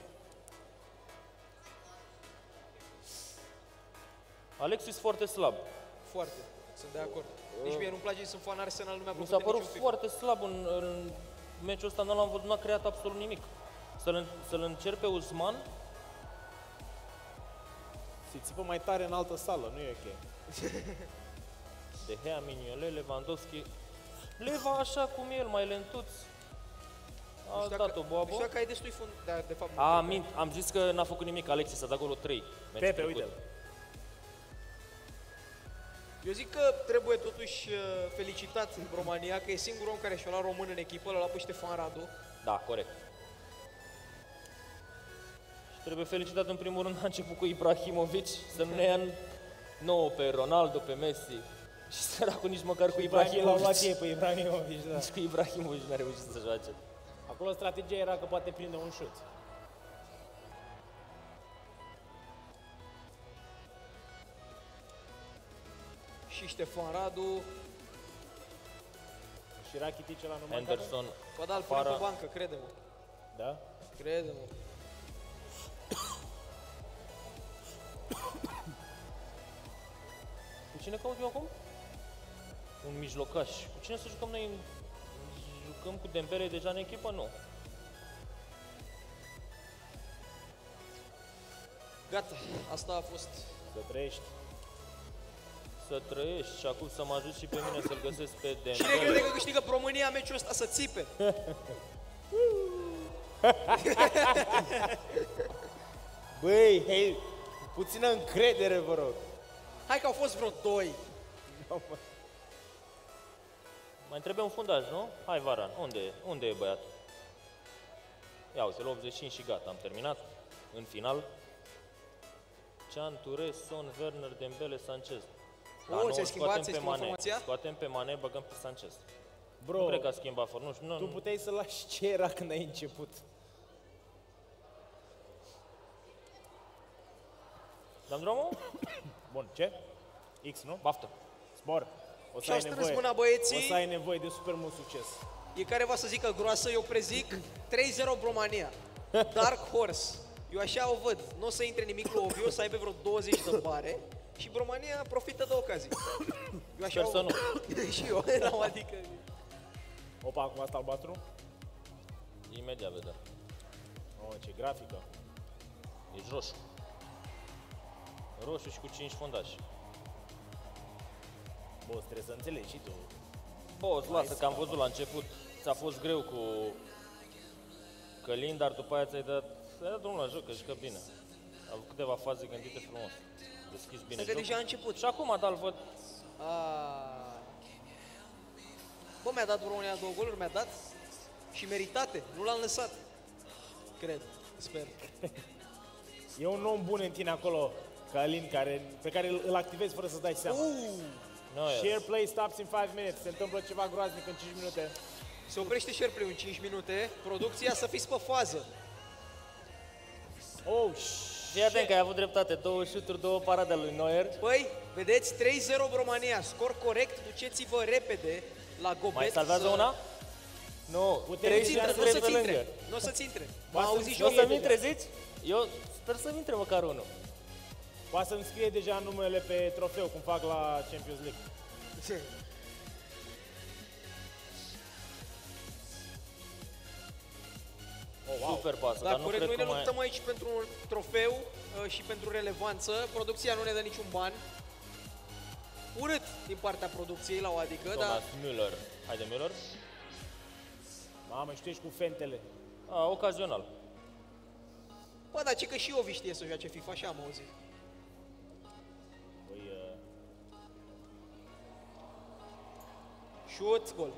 Alexis foarte slab. Foarte, sunt de acord. Nici mie nu-mi place, sunt fan Arsenal, nu mi-a Mi plăcut s-a de părut niciun pic. foarte slab în meciul ăsta, nu l-am văzut, n-a creat absolut nimic. Să-l încerc pe Usman, Se țipă mai tare în altă sală, nu e ok. De Gea, Mignolet, Lewandowski. Leva așa cum el, mai lentuț. A dat o boabă. Știu că ai destui fund, dar de fapt... A, mint, am zis că n-a făcut nimic Alexis, a dat golul 3. Pepe, uite-l. Eu zic că trebuie totuși felicitat România, că e singurul om care și-a luat român în echipă, l-a luat pe Ștefan Radu. Da, corect. Și trebuie felicitat în primul rând, a început cu Ibrahimovic, să nu ne ia nouă pe Ronaldo, pe Messi. Și săracul nici măcar cu Ibrahimovic. L-au luat Ibrahimovic. ei pe Ibrahimovic, da. Nici cu Ibrahimovic n-a reușit să joace. Acolo strategia era că poate prinde un șut. Și Ștefan Radu. Și Rakitic la numai Anderson, Bă, da, îl pune Para. pe bancă, crede-mă. Da? Crede-mă. Cu cine caut eu acum? Un mijlocaș. Cu cine să jucăm noi? Jucăm cu Dembele deja în echipă? Nu. Gata, asta a fost. Să trăiești. Să trăiești și acum să mă ajut și pe mine să-l găsesc pe Cine crede Dembele. că câștigă România meciul ăsta să țipe? Băi, hei, puțină încredere, vă rog. Hai că au fost vreo 2. Mai trebuie un fundaj, nu? Hai, Varan, unde e băiatul? Ia uite, la 85 și gata, am terminat. În final. Can, Touré, Son, Werner, Dembele, Sanchez. ți-ai schimbat formația? Scoatem pe Mane, băgăm pe Sanchez. Bro, Nu cred că a schimbat formă, nu tu știu. puteai să lași ce era când ai început. Dăm drumul? Bun, ce? X, nu? Baftă. Spor. O să Și ai au strâns nevoie. mâna băieții. O să ai nevoie de super mult succes. E care va să zică groasă, eu prezic 3-0 România. Dark Horse. Eu așa o văd. Nu o să intre nimic lui Oviu, o să aibă vreo 20 de bare și România profită de ocazii. Eu așa Sper să nu. Și eu, nu, adică... Opa, acum asta albastru? Imediat vedem. Oh, ce grafică. Ești roșu. Roșu și cu 5 fundași. Bă, trebuie să înțelegi și tu. Boss, lasă că am văzut la început. Ți-a fost greu cu Călin, dar după aia ți-ai dat drumul la joc, că jucă bine. A avut câteva faze gândite frumos. Deschis bine Că jocul. deja a început. Și acum, da-l văd. Bă, mi-a dat România 2 goluri, mi-a dat și meritate, nu l-am lăsat. Cred, sper. E un om bun în tine acolo, Călin, pe care îl activezi fără să-ți dai seama. Nu e. Share play stops in 5 minutes. Se întâmplă ceva groaznic în 5 minute. Se oprește share play în 5 minute, producția să fiți pe fază. Oh, Fii atent că ai avut dreptate. 2 șuturi, 2 parade ale lui Neuer. Păi, vedeți, 3-0 România, scor corect, duceți-vă repede la Gobet. Mai salvează una? Nu, Putem 3 zice, și nu Nu o 3 să-ți pe intre, lângă. nu o să-ți intre. Ba M-a să-mi auzit și Nu o eu. să-mi intre, zici? Eu sper să-mi intre măcar unul. Poate să-mi scrie deja numele pe trofeu, cum fac la Champions League. Super pasă, Da, dar nu corect, cred noi că ne mai... luptăm aici pentru un trofeu și pentru relevanță. Producția nu ne dă niciun ban. Urât din partea producției la o adică, dar Thomas Müller. Haide, Müller. Mamă, și tu ești cu fentele. Ocazional. bă, dar ce că și Ovi știe să joace FIFA, așa am auzit. Păi, Șut, gol.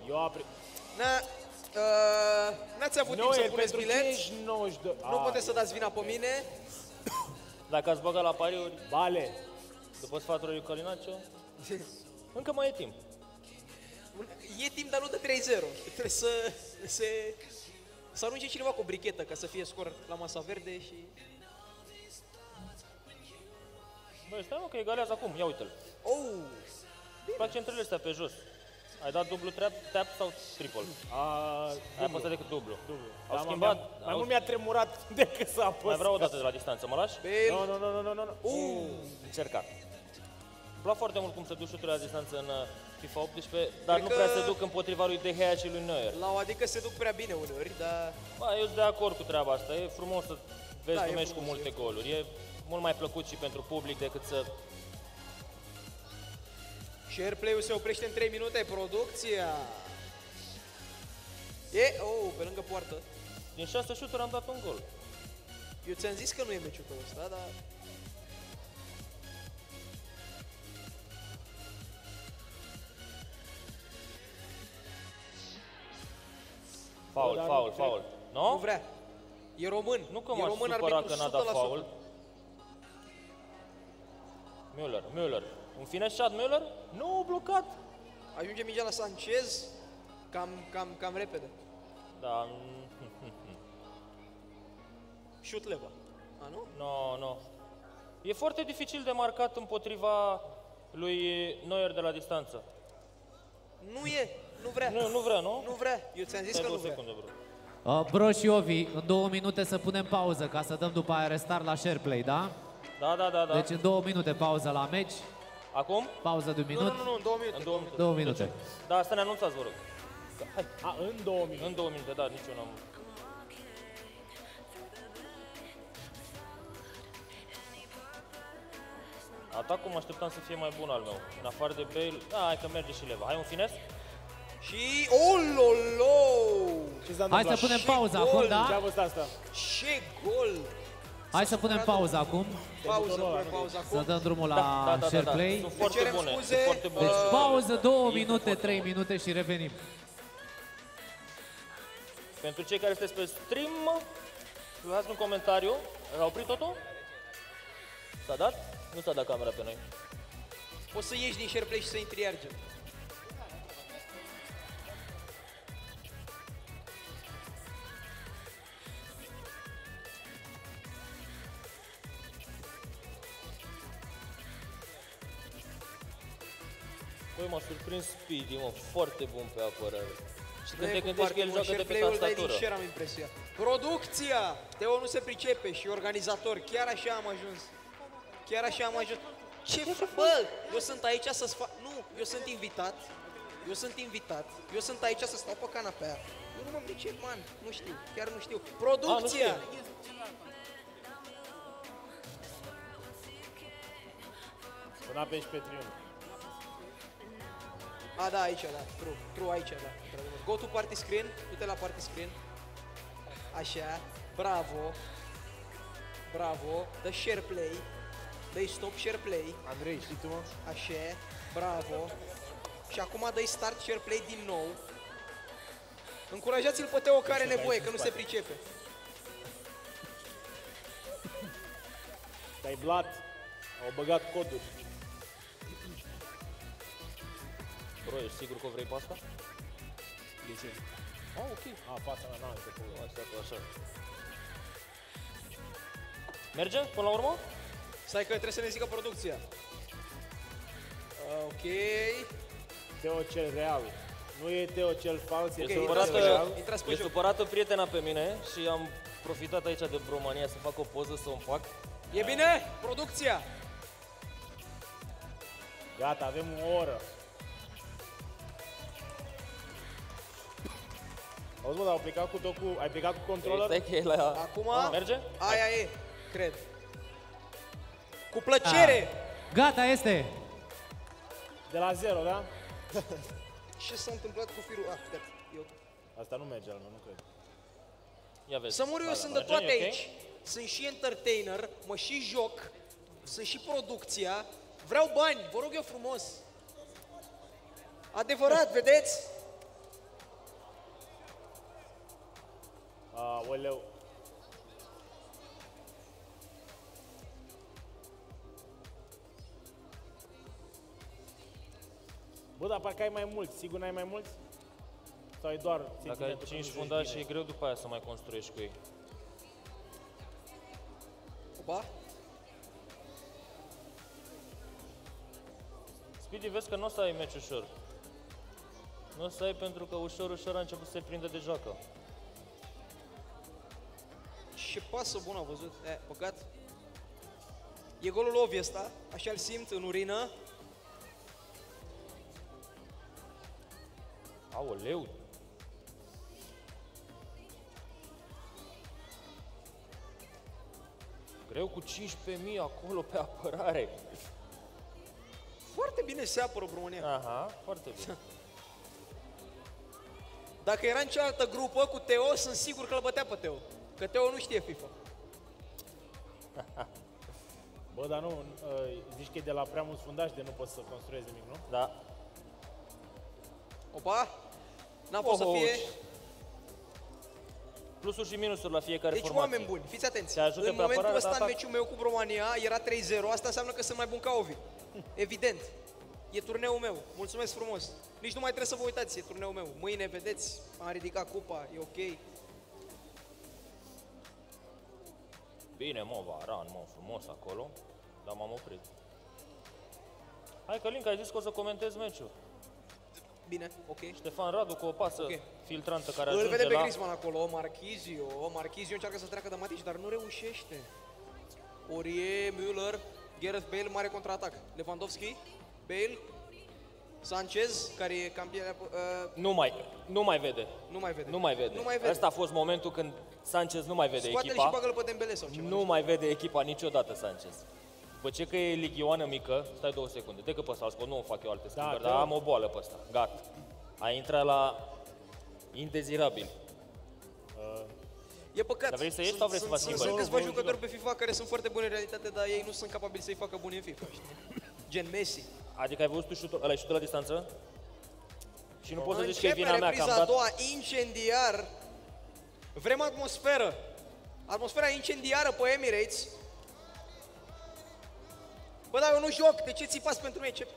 N-ați avut timp să Noel, puneți pentru ce bilet, ești 92? nu puteți să dați vina pe mine. Dacă ați băgat la pariuri, Bale. după sfaturile lui Călinaciu, încă mai e timp. E timp, dar nu de 3-0. Trebuie să arunce cineva cu o brichetă ca să fie scor la masa verde și... Băi, stai mă că egalează acum, ia uite-l. Oh! Fac centrele astea pe jos. Ai dat dublu tap sau triple? Ai apăsat decât dublu. Au Da, schimbat. mai mult mi-a tremurat decât să apăs. Mai vreau o dată de la distanță, mă lași? Bale. Nu. Încercat. Îmi plac foarte mult cum se duc șuturile la distanță în FIFA 18, dar Cred nu prea că- se duc împotriva lui De Gea și lui Neuer. La o adică se duc prea bine uneori, dar... Ba, eu sunt de acord cu treaba asta. E frumos să vezi Da, e un meci cu frumos, multe goluri. E mult mai plăcut și pentru public decât să... Share play-ul se oprește în 3 minute, producția. Pe lângă poartă. Din 6 șuturi am dat un gol. Eu ți-am zis că nu e meciul tău ăsta, dar... Faul, dar faul, nu faul. Nu Nu? vrea. E român. Nu că e m-aș român supăra arbitru că n-a dat 100%. faul. Müller. Un fine shot Müller? Nu, blocat. Ajunge mingea la Sanchez cam repede. Da, Șut leva. A, nu? nu. E foarte dificil de marcat împotriva lui Neuer de la distanță. Nu vrea. Nu vrea, nu? Nu vrea. Eu ți-am zis că nu vrea. Bro și Ovi, în 2 minute să punem pauză ca să dăm după aia restart la SharePlay, da? Da. Deci în 2 minute pauză la meci. Acum? Pauză de un minut. Nu, în 2 minute. În 2 minute. 2 minute. Da, asta ne anunțați, vă rog. A, în 2 minute. În 2 minute, da, nici eu n-am... Atacul mă așteptam să fie mai bun al meu. În afară de Bale, hai că merge și Leva. Hai un fines? Și... Ololo! Hai să punem pauză acum, da? Ce a fost asta? Ce gol! Hai să punem pauză acum. Pauză acum. Să dăm drumul la Da. SharePlay. Sunt foarte cerem bune. scuze, Sunt foarte bune. Deci pauză 2 minute, 3 minute și revenim. Pentru cei care sunteți pe stream, lăsați un comentariu. A oprit totul? S-a dat? Nu s-a dat camera pe noi. Poți să ieși din SharePlay și să intri Argel. Păi m-a surprins Speedy, mă, foarte bun pe apărare. Și când Nu e te cu gândești că el parcă, joacă de pe SharePlay-ul dai din tastatură. share, am impresia. Producția! Teo nu se pricepe și organizator. Chiar așa am ajuns. Chiar așa am ajuns. Bă, eu sunt aici să-ți fac... Nu, eu sunt invitat. Eu sunt aici să stau pe canapea. Eu nu mă pricep, man. Nu știu, chiar nu știu. Producția! Până apeși pe triunghi. A, da, aici, da. True, aici, da. Go to party screen. Du-te la party screen. Așa. Bravo. Dă share play. Dă-i stop share play. Andrei, știi tu, mă? Așa. Bravo. Și acum dă-i start share play din nou. Încurajați-l pe Teo care are nevoie, că nu se pricepe. Te-ai blat. Au băgat coduri. Bro, ești sigur că vrei pe asta? De ce? Ah, ok. Fața mea n-am ce problemă. Așa. Merge până la urmă? Stai că trebuie să ne zică producția. Ok. Teo cel real. Nu e Teo cel fals, e E Teo intrați cel pe joc. real. Intrați pe E joc. supărată prietena pe mine și am profitat aici de bromania să fac o poză să o fac. E bine? Producția. Gata, avem o oră. Auzi, mă, dar ai plecat cu controller? Stai că e la... Acum, Merge? aia e, cred. Cu plăcere! Gata, este. De la 0, da? Ce s-a întâmplat cu firul? Ah, gata, eu. Asta nu merge al meu, nu cred. Ia vezi. Să mor eu, Da, sunt de merge, toate e ok? aici. Sunt și entertainer, mă și joc, sunt și producția. Vreau bani, vă rog eu frumos. Adevărat, vedeți? Aoleu. Bă, dar parcă ai mai mulți, sigur n-ai mai mulți? Sau e doar Dacă ai sentimentul că 5 nu joci fundași, e bine? greu după aia să mai construiești cu ei. Opa, Speedy, vezi că nu o să ai meci ușor. Nu o să ai pentru că ușor a început să se prindă de joacă. ce pasă bună a văzut. Păcat. E golul Ovi ăsta, așa-l simt în urină. Aoleu! Greu cu 15.000 acolo pe apărare. Foarte bine se apără România. Aha, foarte bine. Dacă era în cealaltă grupă cu Teo, sunt sigur că îl bătea pe Teo. Că Teo nu știe FIFA. Bă, dar nu, zici că e de la prea mulți fundași de nu poți să construiezi nimic, nu? Da. Opa, n-a fost să fie. Plusuri și minusuri la fiecare Deci formație. oameni buni, fiți atenți. Te ajută În pe momentul apărare, ăsta, dar în meciul meu cu România, era 3-0, asta înseamnă că sunt mai bun ca Ovi. Evident. E turneul meu. Mulțumesc frumos. Nici nu mai trebuie să vă uitați, e turneul meu. Mâine, vedeți, am ridicat cupa, e ok. Bine, mă, Varan, mă, frumos acolo, dar m-am oprit. Hai, Călin, că ai zis că o să comentezi meciul. Bine, ok. Ștefan Radu cu o pasă filtrantă care Îl ajunge vede pe la... Griezmann acolo, Marchizio încearcă să treacă de Matic, dar nu reușește. Aurier, Müller, Gareth Bale, mare contraatac. Lewandowski, Bale, Sanchez, care e campion... Nu mai vede. Nu mai vede. Nu mai vede. Nu mai vede. Asta a fost momentul când Sanchez nu mai vede Scoate-l echipa. și bagă-l pe Dembele sau ceva. Nu mai vede echipa niciodată Sanchez. După ce că e ligioană mică, stai 2 secunde, de că pe ăsta, nu o fac eu alte schimbări, dar am o boală pe ăsta, gata. A intrat la indezirabil. E păcat. Dar vrei să ieși sau vrei să faci Sunt schimbări? câțiva jucători pe FIFA care sunt foarte buni în realitate, dar ei nu sunt capabili să-i facă buni în FIFA, știi? Gen Messi. Adică ai văzut tu șutul, ăla e șutul la distanță? Și nu poți să zici că e vina mea că am repriza a dat... doua, incendiar. Vrem atmosferă. Atmosfera incendiară pe Emirates. Bă, dar eu nu joc, de ce țipați pentru mine? Ce...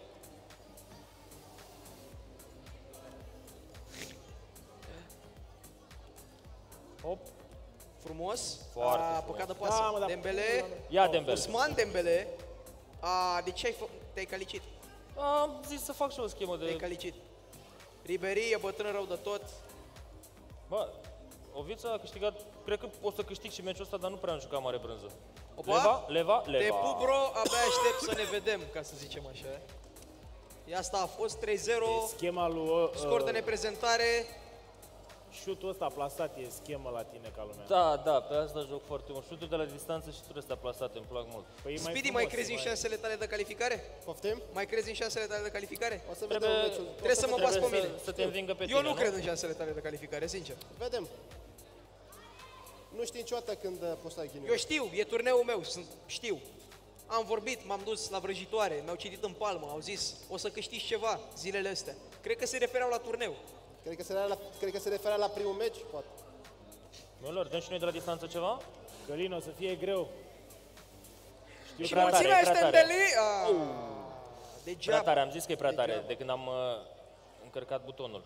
Hop. Frumos. Foarte păcat de frumos. pasă. Da, mă, dar- Dembele. Ia Dembele. Usman Dembele. De ce ai făcut? Te-ai calicit. Am zis să fac și o schemă Te-ai de... calicit. Ribery e bătrân rău de tot. Bă, Ovița a câștigat, cred că o să câștig și meciul ăsta, dar nu prea am jucat mare brânză. Opa. Leva. Te pup, bro, abia aștept să ne vedem, ca să zicem așa. E asta a fost 3-0, Schema lui... scor de neprezentare. Șutul ăsta plasat e schemă la tine ca lumea. Da, pe asta joc foarte mult. Șuturi de la distanță și trebuie astea plasate, îmi plac mult. Păi e Speedy, frumos, mai crezi în șansele tale de calificare? Poftim? Mai crezi în șansele tale de calificare? O să vedem Trebuie- meciul. Trebuie să mă bați pe mine. Să te învingă pe tine, Eu nu cred în șansele tale de calificare, sincer. Vedem. Nu știi niciodată când poți să ai ghinion. Eu știu, e turneul meu, știu. Am vorbit, m-am dus la vrăjitoare, mi-au citit în palmă, au zis, o să câștigi ceva zilele astea. Cred că se refereau la turneu. Cred că se referea la primul meci, poate. Müller, dăm și noi de la distanță ceva? Călin, o să fie greu. Și prea tare, mulțimea prea este în tare. Deli. Prea Degeaba. tare, am zis că e prea tare, de când am încărcat butonul.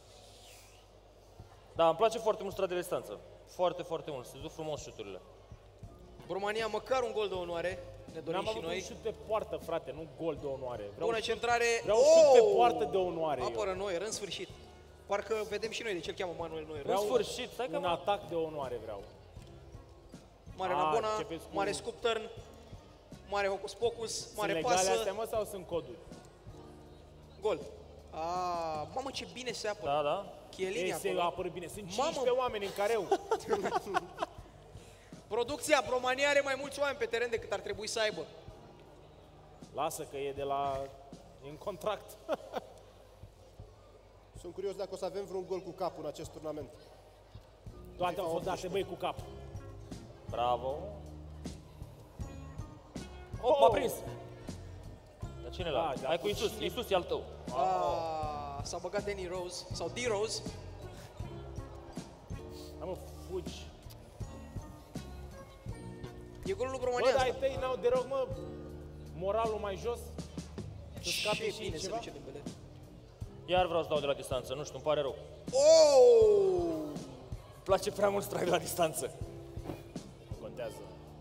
Da, îmi place foarte mult strada de distanță. Foarte, foarte mult, se duc frumos șuturile. România măcar un gol de onoare, ne dorim N-am și avut un noi. șut pe poartă, frate, nu gol de onoare. Bună centrare. Vreau șut pe poartă de onoare. Apără Neuer, în sfârșit. Parcă vedem și noi de ce îl cheamă Manuel Neuer. În sfârșit, stai că un atac de onoare vreau. Mare Ah, Nabona, începeți cu- mare scoop turn, mare hocus pocus, mare Sunt legale pasă, astea, mă, sau sunt coduri? gol. Mamă, ce bine se apără. Da, da. Chiellini Ei, se acolo. apără bine. Sunt Mamă. 15 oameni în careu. Producția România are mai mulți oameni pe teren decât ar trebui să aibă. Lasă că e de la... e în contract. Sunt curios dacă o să avem vreun gol cu capul în acest turnament. Toate au fost date, băi, cu cap. Bravo. Oh, m-a prins. Dar cine l-a? Da, Hai cu Isus, Isus e al tău. S-a băgat Danny Rose, sau D-Rose. Da, mă, fugi. E golul lui Bă, România dar ai asta. tăi n-au deloc, mă, moralul mai jos? Să scape Ce și bine se ceva? duce Dembele. Iar vreau să dau de la distanță, nu știu, îmi pare rău. Oh! Îmi place prea mult să trag de la distanță. Nu contează.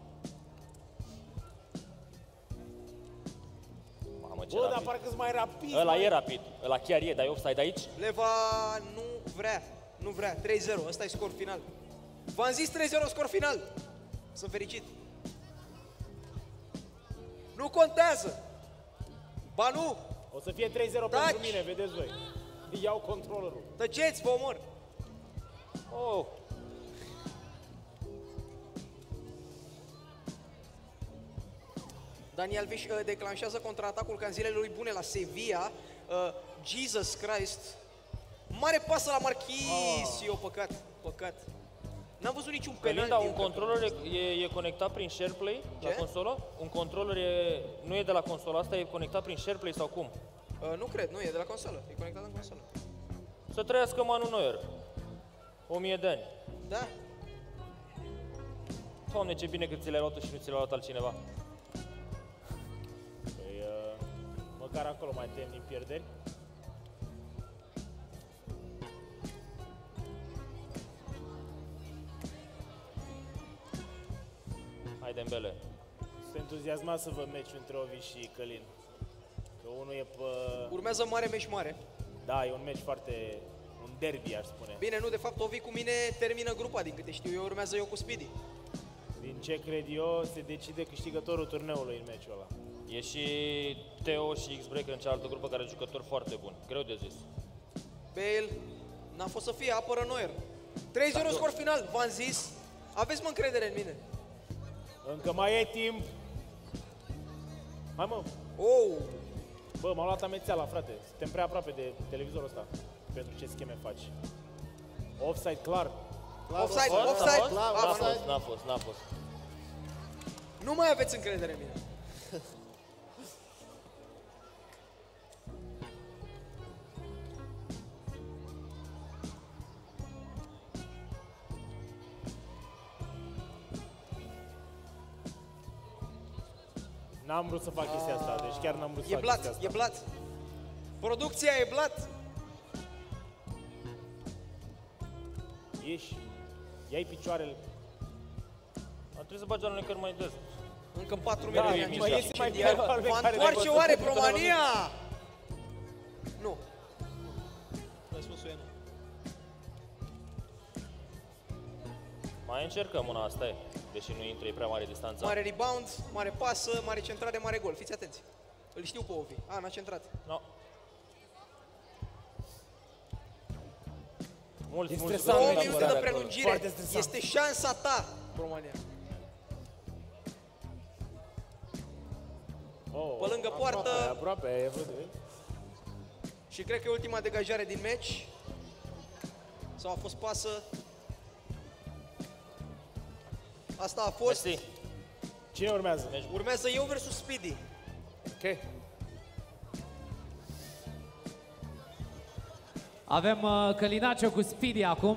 Mamă, ce Bă, dar rapid. parcă-s mai rapid. Ăla mai- e rapid, ăla chiar e, dar e offside aici? Leva nu vrea. 3-0, ăsta e scor final. V-am zis 3-0 scor final. Sunt fericit. Nu contează. Ba nu, O să fie 3-0 Taci. pentru mine, vedeți voi. Iau controllerul. tăceți, vă omor. Oh, Dani Alves declanșează contraatacul ca în zilele lui bune la Sevilla. Jesus Christ. Mare pasă la Marchisio, păcat. N-am văzut niciun penalti. Belinda, un încă. controller e conectat prin SharePlay la Ce? consolă? Un controller nu e de la consola asta, e conectat prin SharePlay sau cum? Nu cred, nu e de la consolă. E conectat în consolă. Să trăiască Manu Neuer. 1000 de ani. Da? Doamne, ce bine că ți le-ai luat și nu ți le-a luat altcineva. Păi, măcar acolo mai tem din pierderi. Hai Dembele. Sunt entuziasmat să văd meciul între Ovi și Călin. Că unul e pe... Urmează mare meci mare. Da, e un meci foarte... un derby, aș spune. Bine, nu, de fapt Ovi cu mine termină grupa, din câte știu eu, urmează eu cu Speedy. Din ce cred eu, se decide câștigătorul turneului în meciul ăla. E și Teo și X-Breaker în cealaltă grupă care jucători foarte buni. Greu de zis. Bale, n-a fost să fie, apără Neuer. 3-0 scor final, v-am zis. Aveți mă încredere în mine. Încă mai e timp. Hai mă, Oh, bă, m-am luat amețeala, frate. Suntem prea aproape de televizorul ăsta pentru ce scheme faci. Offside clar. offside, N-a offside. fost, Ah, n-a offside. fost, n-a fost, n-a fost. Nu mai aveți încredere în mine. N-am vrut să fac chestia asta, deci chiar n-am vrut să E fac chestia blat, asta. e blat. Producția e blat. Ieși, ia-i picioarele. Trebuie să bagi alunecări mai des. Încă 4 Da, minute. mai iese mai Iar pe alunecare va de întoarce gol. oare România? Nu. Răspunsul e nu. Mai încercăm una, asta e. Deși nu intră, e prea mare distanța. Mare rebound, mare pasă, mare centrare, mare gol. Fiți atenți. Îl știu pe Ovi. A, n-a centrat. No. Mulți, E mulți. stresant, 2 da, minute de acolo. prelungire. Foarte stresant. Este șansa ta, România. Oh, Pe lângă poartă. aproape, e vrut. Și cred că e ultima degajare din meci. Sau a fost pasă. Asta a fost. Mersi. Cine urmează? Urmează eu versus Speedy. Ok. Avem Călinacio cu Speedy acum.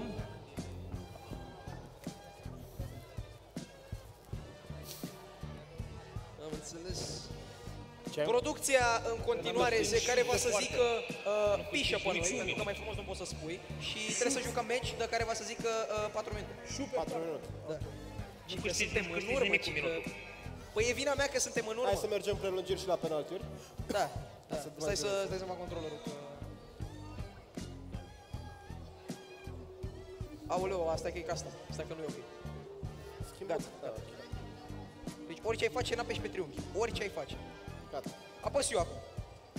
Am înțeles. Ce? Producția în continuare este care va să zică pișă pe noi, pentru că mai frumos nu poți să spui. Și trebuie să jucăm meci de care va să zică 4 minute. 4 minute. Da. Și că suntem în urmă, ci că... Păi e vina mea că suntem în urmă. Hai să mergem prelungiri și la penaltiuri. Da, da. Stai să fac controlerul că... Aoleu, asta e că e asta. Stai că nu e ok. Schimbați. Gata, gata. Deci orice ai face, n-apeși pe triunghi. Orice ai face. Gata. Apăs eu acum.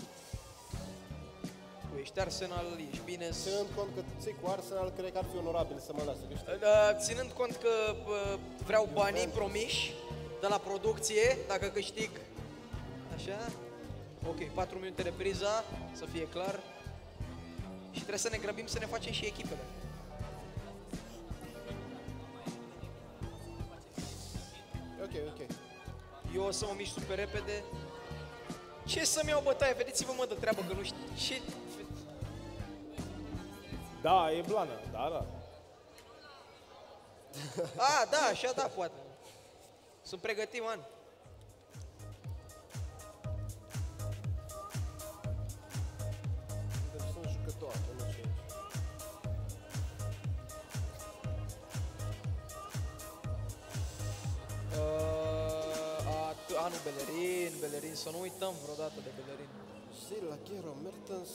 Tu ești Arsenal, ești bine. Ținând cont că ții cu Arsenal, cred că ar fi onorabil să mă lase, că știi? Ținând cont că vreau banii promiși de la producție, dacă câștig. Așa. Ok, 4 minute repriza, să fie clar. Și trebuie să ne grăbim să ne facem și echipele. Ok, ok. Eu o să mă mișc super repede. Ce să-mi iau bătaie? Vedeți-vă mă de treabă că nu știu. Ce? Da, e blană, da, da. A, da, așa da, poate. Sunt pregătit, man. Sunt jucător, că nu știu. Nu, Bellerin, să nu uităm vreodată de Bellerin. Zila, Ghero, Mertens.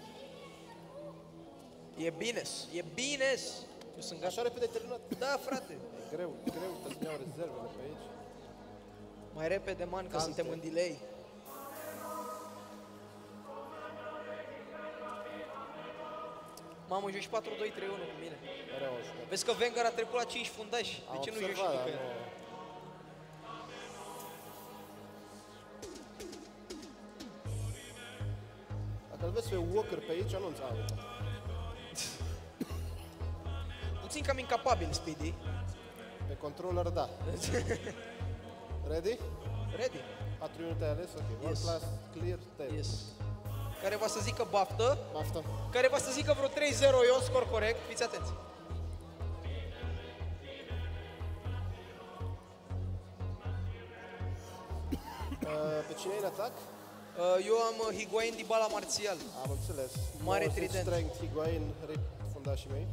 E bine. Eu sunt gata. Așa repede terminat. Da, frate. E greu, trebuie să-mi iau rezervele pe aici. Mai repede, man, că Cante. suntem în delay. Mamă, joci 4-2-3-1 cu mine. Mereu o jucat. Vezi că Wenger a trecut la 5 fundași. De Am ce nu joci și observat, tu dar cu el? nu- Dacă îl vezi pe Walker pe aici, anunț. A, uite. Puțin cam incapabil, Speedy. Pe controller, da. Ready? Ready? 4 minute ai ales? Ok. One Yes. class, clear, tail. Yes. Care va să zică baftă, Baftă. care va să zică vreo 3-0, eu un scor corect. Fiți atenți. Pe cine e în atac? Eu am Higuain, Dybala, Martial. Am înțeles. Mare 90 trident. strength, Higuain, fundașii mei.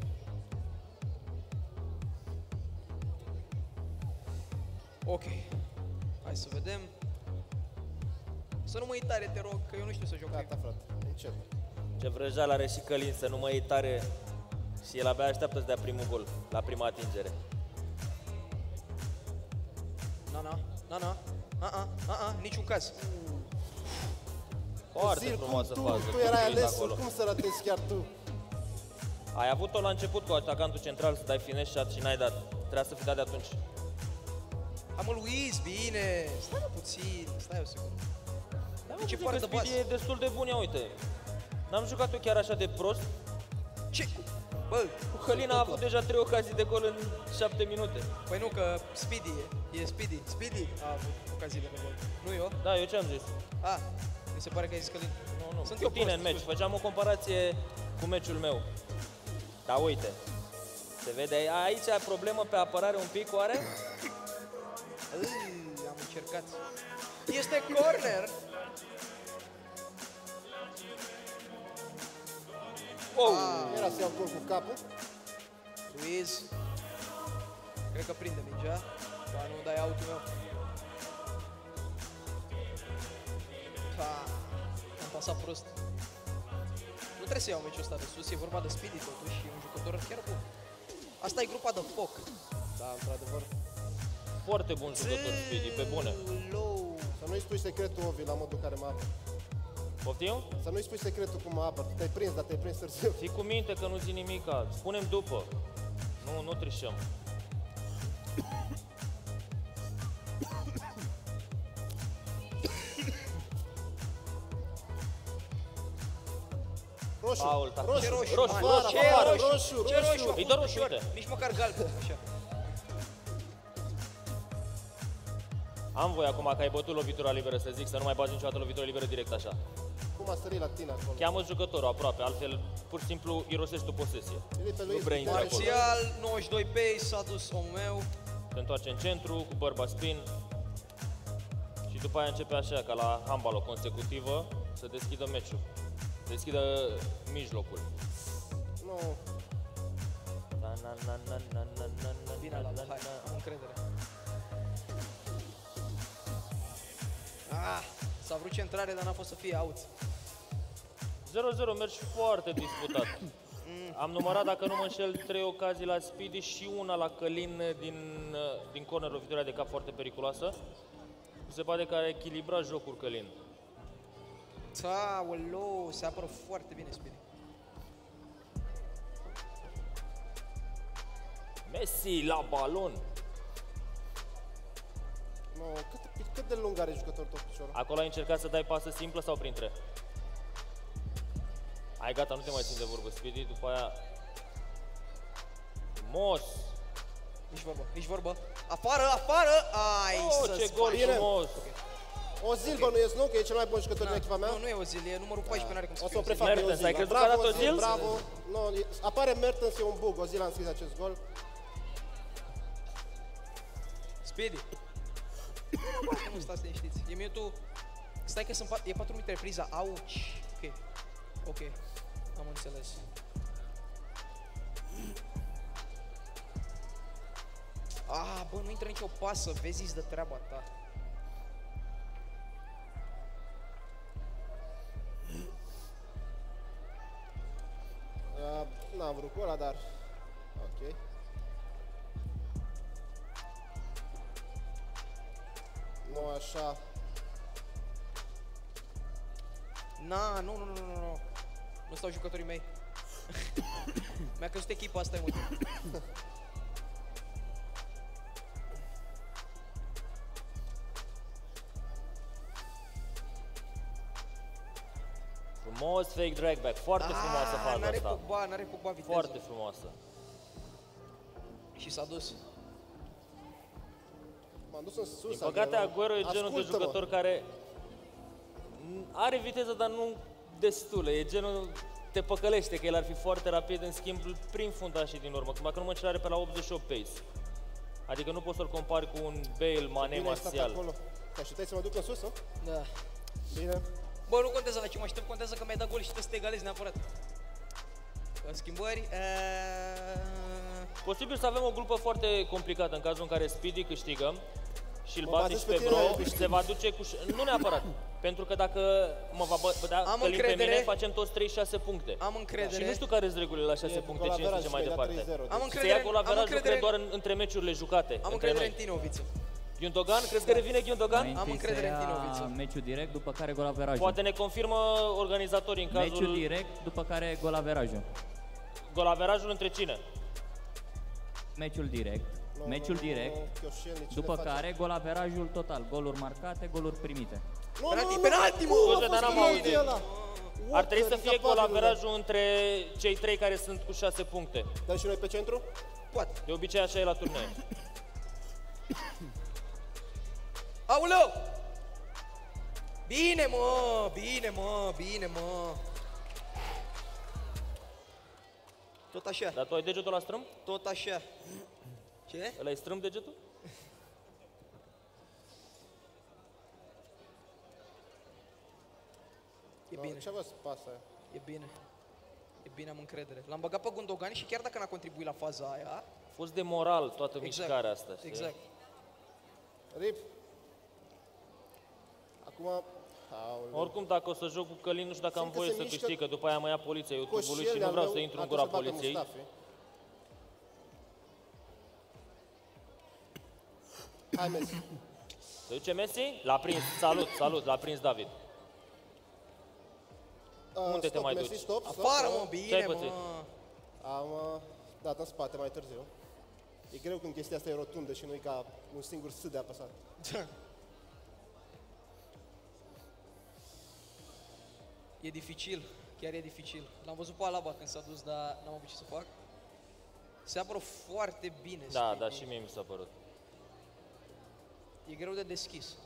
Ok. Hai să vedem. Să nu mă iei tare, te rog, că eu nu știu să joc. Gata, frate, încet. Ce vrăjeală are și Călin, să nu mă iei tare. Și el abia așteaptă să dea primul gol, la prima atingere. Niciun caz. Foarte Zil, frumoasă cum fază. tu erai Călin ales, acolo. cum să ratezi chiar tu? Ai avut-o la început cu atacantul central să dai finesse shot și n-ai dat. Trebuia să fi dat de atunci. Hai mă, Luis, bine. Stai mă puțin, stai o secundă. Ce Ce poartă Speedy bază? e destul de bun, ia uite. N-am jucat eu chiar așa de prost. Ce? Bă, Cu Călin a avut deja 3 ocazii de gol în 7 minute. Păi nu, că Speedy e Speedy. Speedy a avut ocaziile de gol. Nu eu? Da, eu ce am zis? A, mi se pare că ai zis Călin. Nu, Sunt cu eu tine prost, în meci. scuze. Făceam o comparație cu meciul meu. Da, uite. Se vede aici problemă pe apărare un pic, oare? Am încercat. Este corner. Wow! Era să iau gol cu capul. Luis. Cred că prinde mingea. Ba nu, dai out-ul meu. Am pasat prost. Nu trebuie să iau meciul ăsta de sus, e vorba de Speedy totuși, e un jucător chiar bun. Asta e grupa de foc. Da, într-adevăr. Foarte bun jucător Speedy, pe bune. Să nu-i spui secretul, Ovi, la modul care mă apăr. Poftim? Să nu-i spui secretul cum mă apăr. Te-ai prins, dar te-ai prins târziu. Fii cu minte că nu zi nimica. Spunem după. Nu trișăm. Roșu, Paul, da. roșu, Ce roșu? Roșu, Man, afară, ce afară, roșu? roșu, Ce roșu. roșu? Îi dă roșu, uite. Nici măcar galben, așa. Am voie acum că ai bătut lovitura liberă să zic, să nu mai bagi niciodată lovitură liberă direct așa. Cum a sărit la tine acolo? Cheamă jucătorul aproape, altfel pur și simplu irosești tu posesie. Vede pe Nu Luis, prea intră acolo. Marțial, 92 pace, s-a dus omul meu. Se întoarce în centru cu bărba spin și după aia începe așa, ca la handbal o consecutivă, să deschidă meciul. Deschidă mijlocul. Nu, Bine, la hai, am încredere. S-a vrut centrare, dar n-a fost să fie out. 0-0 mergi foarte disputat. Am numărat, dacă nu mă înșel, 3 ocazii la Speedy și una la Călin din corner, o victoria de cap foarte periculoasă. Se pare că a echilibrat jocul Călin. Aoleu, se apără foarte bine Speedy. Messi la balon. nu, cât de lung are jucătorul tot piciorul? Acolo ai încercat să dai pasă simplă sau printre? Ai gata, nu te mai țin de vorbă, Speedy, după aia... Frumos! Nici vorbă, nici vorbă. Afară, afară! Ai, Oh, ce gol Bine. frumos! O Zil bănuiesc, nu? Că e cel mai bun jucător din echipa mea? Nu, nu e Ozil, e numărul 14, n-are cum să O să fie o Ozil. prefac pe Mertens, Ozil. ai da. crezut că a dat Bravo, Ozil? Bravo! Nu, apare Mertens, e un bug. Ozil a înscris acest gol. Speedy. Nu, stați liniștiți. E minutul... Stai că sunt e 4 minute repriza. Auci. Ok. Ok. Am înțeles. Bă, nu intră nicio pasă. Vezi, de treaba ta. N-am vrut cu ăla, dar... Ok. Nu așa. Nu. Nu stau jucătorii mei. Mi-a căzut echipa asta, e motiv. Frumos fake drag back, foarte frumoasă faza N-are asta. Pogba viteză. Foarte frumoasă. Și s-a dus. M-am dus în sus. Din păcate, Adrian. Agüero e genul de Ascultă-mă. jucător care are viteză, dar nu destulă. E genul, te păcălește că el ar fi foarte rapid, în schimb prin fundașii din urmă. Dacă nu mă înșel, are pe la 88 pace. Adică nu poți să-l compari cu un Bale, Mane, Bine ai stat Martial. acolo. Te așteptai să mă duc în sus, nu? Da. Bine. Bă, nu contează la ce mă aștept, contează că mi-ai dat gol și trebuie să te egalezi neapărat. Schimbări... Posibil să avem o grupă foarte complicată în cazul în care Speedy câștigă și îl Mă bate bazez și pe pe tine, Bro, câștig. se va duce cu... Nu neapărat, pentru că dacă mă va bătea Am Călin pe încredere. mine, facem toți 36 puncte. Am încredere. Și nu știu care sunt regulile la 6 puncte, cine zice mai departe. Am Se încredere, ia golaverajul, cred, doar între meciurile jucate, am între încredere noi. în tine, Oviță. Gundogan, crezi că revine Gundogan? Am încredere în tine, Oviță. Meciul direct, după care golaverajul. Poate ne confirmă organizatorii în Meciul cazul direct, după care golaverajul. golaverajul între cine? Meciul direct. Meciul direct, după care golaverajul total. Goluri marcate, goluri primite. Penalti, mă! Scuze, dar n-am auzit. Ar trebui să fie golaverajul între cei 3 care sunt cu 6 puncte. Dăm și noi pe centru? Poate. De obicei așa e la turnee. Aoleu! Bine, mă! Bine, mă! Bine, mă! Tot așa. Dar tu ai degetul la strâmb? Tot așa. Ce? Ăla e strâmb degetul? E bine. Ce vă pasă aia? E bine. E bine, am încredere. L-am băgat pe Gundogan și chiar dacă n-a contribuit la faza aia, A fost de moral toată mișcarea asta, știi? exact. Rip. Acum... Aoleu. Oricum, dacă o să joc cu Călin, nu știu dacă am Simt că voie se să mișcă câștig, că după aia mă ia poliția YouTube-ului și Coșielul nu vreau al să meu, intru în atunci gura să bată poliției. Mustafi. Hai, Messi. Se duce Messi? L-a prins, salut, salut, l-a prins David. Unde te mai Messi, duci? Stop. Afară, mă, Ce-ai bine, pățit? mă. Am dat în spate mai târziu. E greu când chestia asta e rotundă și nu e ca un singur S de apăsat. E dificil, chiar e dificil. L-am văzut pe Alaba când s-a dus, dar n-am avut ce să fac. Se apără foarte bine. Da, Speedy. da, și mie mi s-a părut. E greu de deschis.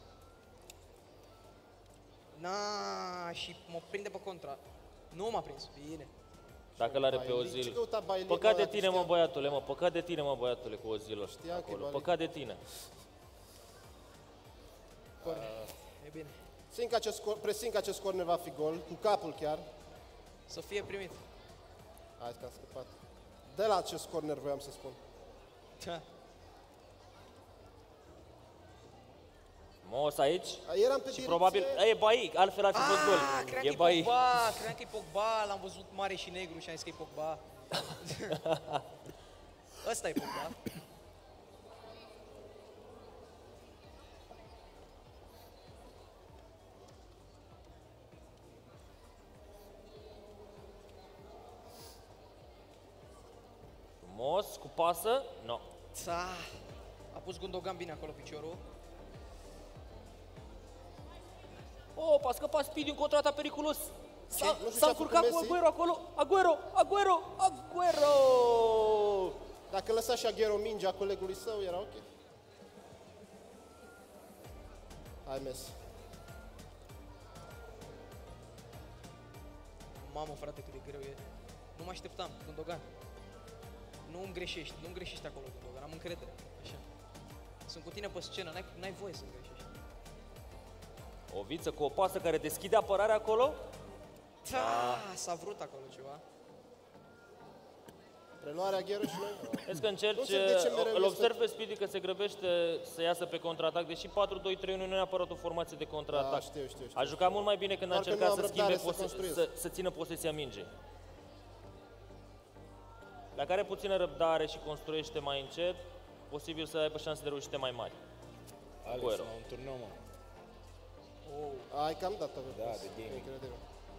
Și mă prinde pe contra. Nu m-a prins, bine. Dacă l-are pe Bailey, ce Ozil. căuta Bailey, Păcat de bă, tine, mă, știam. băiatule, mă, păcat de tine, mă, băiatule, cu Ozil Știam că e acolo. Bailey. Păcat de tine. E bine. Presimt că acest corner va fi gol, cu capul chiar. Să fie primit. Hai că am scăpat. De la acest corner voiam să spun. Da. Mos aici Eram pe și direcție. probabil, e Bai, altfel ar fi fost gol. Credeam E că e Bai. Pogba, credeam că e Pogba, l-am văzut mare și negru și am zis că e Pogba. Ăsta e Pogba. Frumos, cu pasă, no. A pus Gundogan bine acolo piciorul. Oh, a scăpat Speedy în contrata periculos. nu știu ce S-a a făcut încurcat cu Messi. Aguero acolo. Aguero! Dacă lăsa și Aguero mingea colegului său, era ok. Hai, Messi. Mamă, frate, cât de greu e. Nu mă așteptam, Gundogan. Nu-mi greșești acolo, Gundogan, am încredere. Așa. Sunt cu tine pe scenă, n-ai voie să greșești. O viță cu o pasă care deschide apărarea acolo. S-a vrut acolo ceva. Preluarea Aguero și noi. Vezi că încerci, Nu înțeleg de ce mereu îl este- observ pe Speedy că se grăbește să iasă pe contraatac, deși 4-2-3-1 nu e neapărat o formație de contraatac. Da, știu. A jucat mult mai bine când a Doar că încercat nu am să schimbe, răbdare să construiesc. să țină posesia mingii. Dacă are puțină răbdare și construiește mai încet, posibil să aibă șanse de reușite mai mari. Alex, Aguero. la un turneu, mă. Ai cam dat-o. Da, de gaming. Incredibil.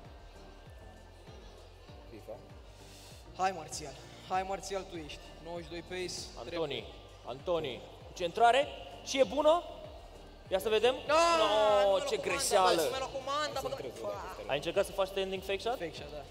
FIFA. Hai Marțial, tu ești. 92 pace. Antoni, cu centrare și e bună? Ia să vedem. No, ce greșeală. Nu mi-a luat comanda, bă. Ai încercat să faci standing fake shot? Fake shot, da.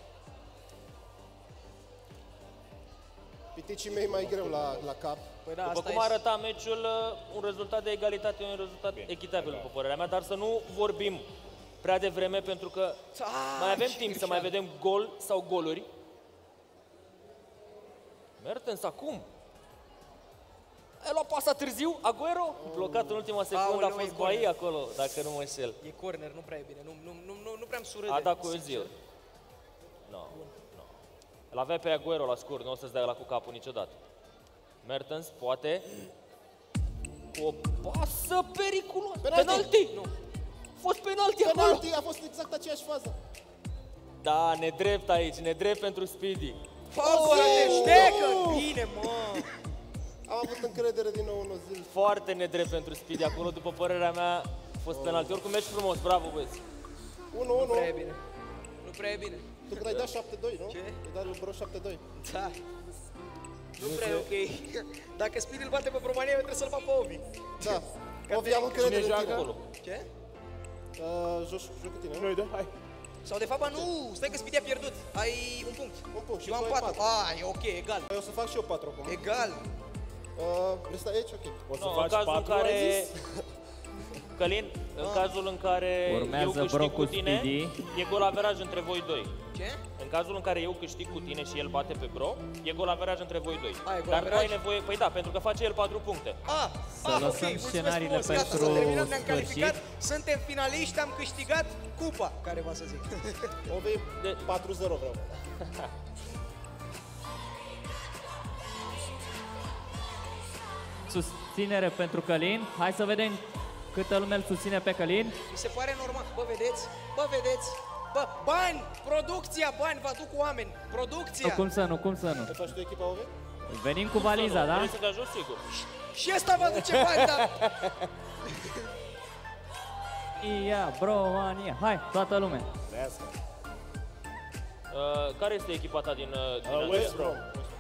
Piticii mei mai greu la cap. Păi da, După asta cum e. arăta meciul, un rezultat de egalitate, un rezultat echitabil, după părerea mea, dar să nu vorbim prea devreme, pentru că mai avem ce timp să greșeală. mai vedem gol sau goluri. Mertens acum. ai luat pasa târziu, Agüero, blocat în ultima secundă, a Aoleu, fost e Bailly corner. acolo, dacă nu mă înșel. E corner, nu prea e bine, nu prea-mi surâde. A dat cu Özil. Nu. Îl avea pe Agüero la scurt, nu o să-ți dea la cu capul niciodată. Mertens poate cu o pasă periculoasă. Penalti! Nu. A fost penalti acolo. Penalti, a fost exact aceeași fază. Da, nedrept aici, nedrept pentru Speedy. Pauză, ștecă! Bine, mă! Am avut încredere din nou în Özil. Foarte nedrept pentru Speedy acolo, după părerea mea, a fost penalti. Oricum, meci frumos, bravo, băieți. 1-1. Nu prea e bine. Nu prea e bine. Tu când ai dat 7-2, nu? Ce? Ai dat lui Bro 7-2. Da. Nu prea e ok. Dacă Speedy îl bate pe România, eu trebuie să-l bat pe Ovi. Da. Ovi, am încredere Cine în joacă tine. acolo? Ce? Joc cu tine, nu? Noi, da? Hai. Sau de fapt, ba nu, stai că Speedy a pierdut. Ai un punct. Un punct. Și eu am tu ai 4. E ok, egal. Păi o să fac și eu 4 acum. Egal. Vrei să stai aici? Ok. O să Nu, în faci cazul în 4, ai care... zis? Călin, în cazul în care Urmează eu câștig brocul cu tine, Speedy. e golaveraj între voi doi. Ce? În cazul în care eu câștig cu tine și el bate pe Bro, e golaveraj între voi doi. E Dar nu golaveraj? ai nevoie, păi da, pentru că face el 4 puncte. Să lăsăm ok, mulțumesc scenariile frumos, gata, pentru s-a terminat, ne-am sfârșit. calificat, suntem finaliști, am câștigat cupa, care va să zic. Ovi, 4-0 vreau. Susținere pentru Călin. Hai să vedem câtă lume îl susține pe Călin. Mi se pare normal, bă, vedeți? Bă, bani, producția, bani, vă aduc cu oameni, producția. Nu, cum să nu, cum să nu. Îți faci tu echipa, Ovi? Venim cu valiza, da? Vrei să te ajut, sigur. Și ăsta vă aduce bani, dar... Ia, România. Hai, toată lumea. Trească. Care este echipa ta din West Brom.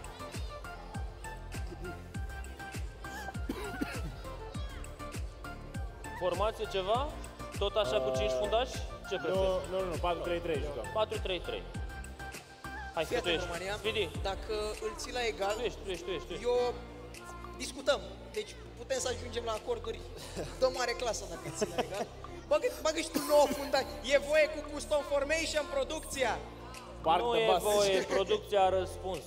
formație ceva? Tot așa cu 5 fundași? Ce preferi? Nu, 4-3-3 jucăm. 4-3-3. Hai, Fii tu atent, ești. România, Speedy, dacă îl ții la egal, tu ești. eu discutăm. Deci putem să ajungem la acorduri de mare clasă dacă îl ții la egal. Bagă și tu 9 fundași. E voie cu custom formation, producția. Parc Nu de e bas. voie, producția a răspuns.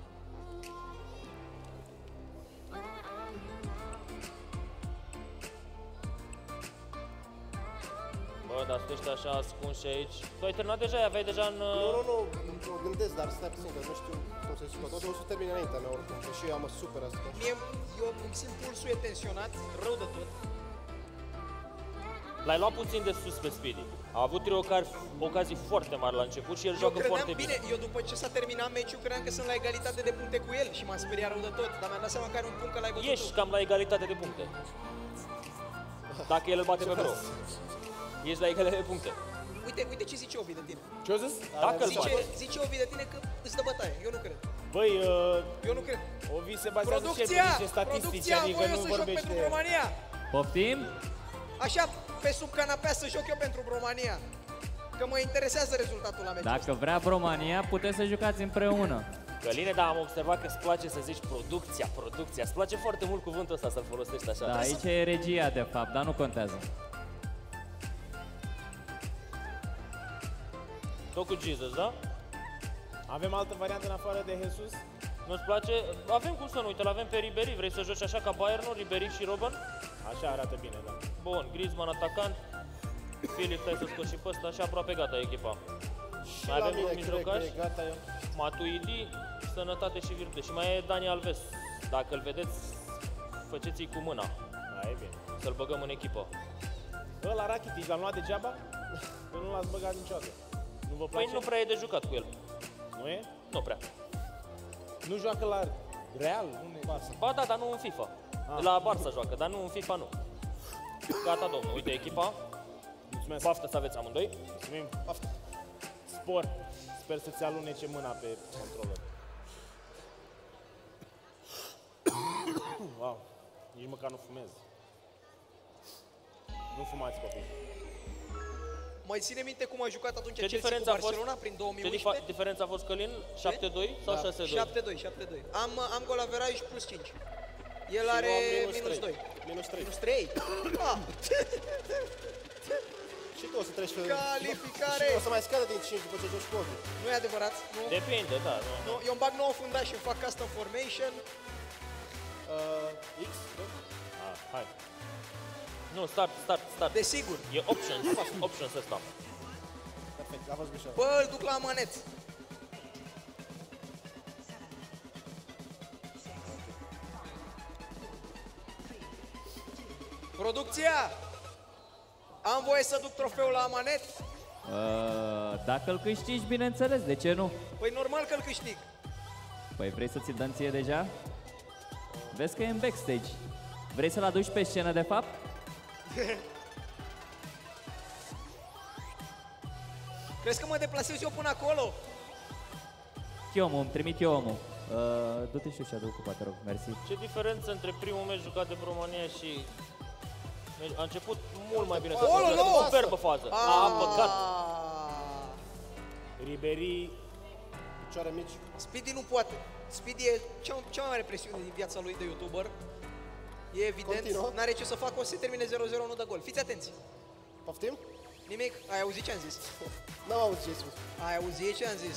Bă, dar să ești așa ascunși aici. Tu ai terminat deja, aveai deja în... Nu, mă gândesc, dar stai puțin, că nu știu cum să zic. Totul o să termine înaintea mea oricum, că și eu am super asta. Eu îmi simt pulsul e tensionat, rău de tot. L-ai luat puțin de sus pe Speedy. A avut trei ocazii foarte mari la început și el Eu joacă credeam, foarte bine. eu după ce s-a terminat meciul, credeam că sunt la egalitate de puncte cu el și m-am speriat rău de tot, dar mi-am dat seama că are un punct că l-ai bătut Ești tu. cam la egalitate de puncte. Dacă el îl bate pe Bro. Ești la egalitate de puncte. Uite ce zice Ovi de tine. Ce-o zis? Dacă îl bate. Zice Ovi de tine că îți dă bătaie, eu nu cred. Băi, Eu nu cred. Ovi se bazează și el pe niște statistici, Producția, adică voi o nu să joc pentru vorbește... România. Poftim? Așa, pe sub canapea să joc eu pentru România. Că mă interesează rezultatul la meciul ăsta. Dacă vrea România, puteți să jucați împreună. Căline, da, am observat că îți place să zici producția. Îți place foarte mult cuvântul ăsta să-l folosești așa. Da, aici e regia, de fapt, dar nu contează. Tot cu Jesus, da? Avem altă variantă în afară de Jesus? Nu-ți place? Avem cum să nu, uite, l-avem pe Ribéry. Vrei să joci așa ca Bayernul, Ribéry și Robben? Așa arată bine, da. Bun, Griezmann atacant. Filip, stai să scoți și pe ăsta și aproape gata echipa. Și Mai la avem mine un cred că mijlocaș, e gata eu. Matuidi, sănătate și virtute. Și mai e Dani Alves. Dacă îl vedeți, faceți-i cu mâna. Da, e bine. Să-l băgăm în echipă. Ăla Rakitic, l-am luat degeaba? Că nu l-ați băgat niciodată. Nu vă place? Păi nu prea e de jucat cu el. Nu e? Nu prea. Nu joacă la Real? Nu Barça. Ba da, dar nu în FIFA. La Barça joacă, dar nu în FIFA nu. Gata, domnul. Uite echipa. Mulțumesc. Baftă să aveți amândoi. Mulțumim. Spor. Sper să-ți alunece mâna pe controller. Wow. Nici măcar nu fumez. Nu fumați, copii. Mai ține minte cum a jucat atunci Ce Chelsea cu diferență a fost? Barcelona prin Ce 2011? diferența a fost, Călin? 7-2 sau 6-2? 7-2. Am gol averaj plus 5. El Eu are am minus 2. Minus 3. Minus 3? Ah, Și tu o să treci pe... Calificare! Și o să mai scadă din 5 după ce joci cu Ovi. nu e adevărat. Nu. Depinde, da. Nu, eu îmi bag 9 fundași și îmi fac custom formation. X? Nu, start. Desigur. E options ăsta. Perfect, a fost mișto. Bă, îl duc la manet. Producția! Am voie să duc trofeul la manet? Dacă îl câștigi, bineînțeles, de ce nu? Păi normal că îl câștig. Păi vrei să ți-l dăm ție deja? Vezi că e în backstage. Vrei să-l aduci pe scenă, de fapt? Crezi că mă deplasez eu până acolo? Chiomu, îmi trimit eu omul. Du-te și adu cupa, te rog, mersi. Ce diferență între primul meci jucat de România și... A început mult mai bine. Superbă fază. A păcat. Ribéry, Picioare mici. Speedy nu poate. Speedy e cea mai mare presiune din viața lui de YouTuber. E evident, Continuă. n-are ce să facă, o să se termine 0-0, nu dă gol. Fiți atenți. Poftim? Nimic, ai auzit ce am zis? N-am auzit ce ai spus. Ai auzit ce am zis?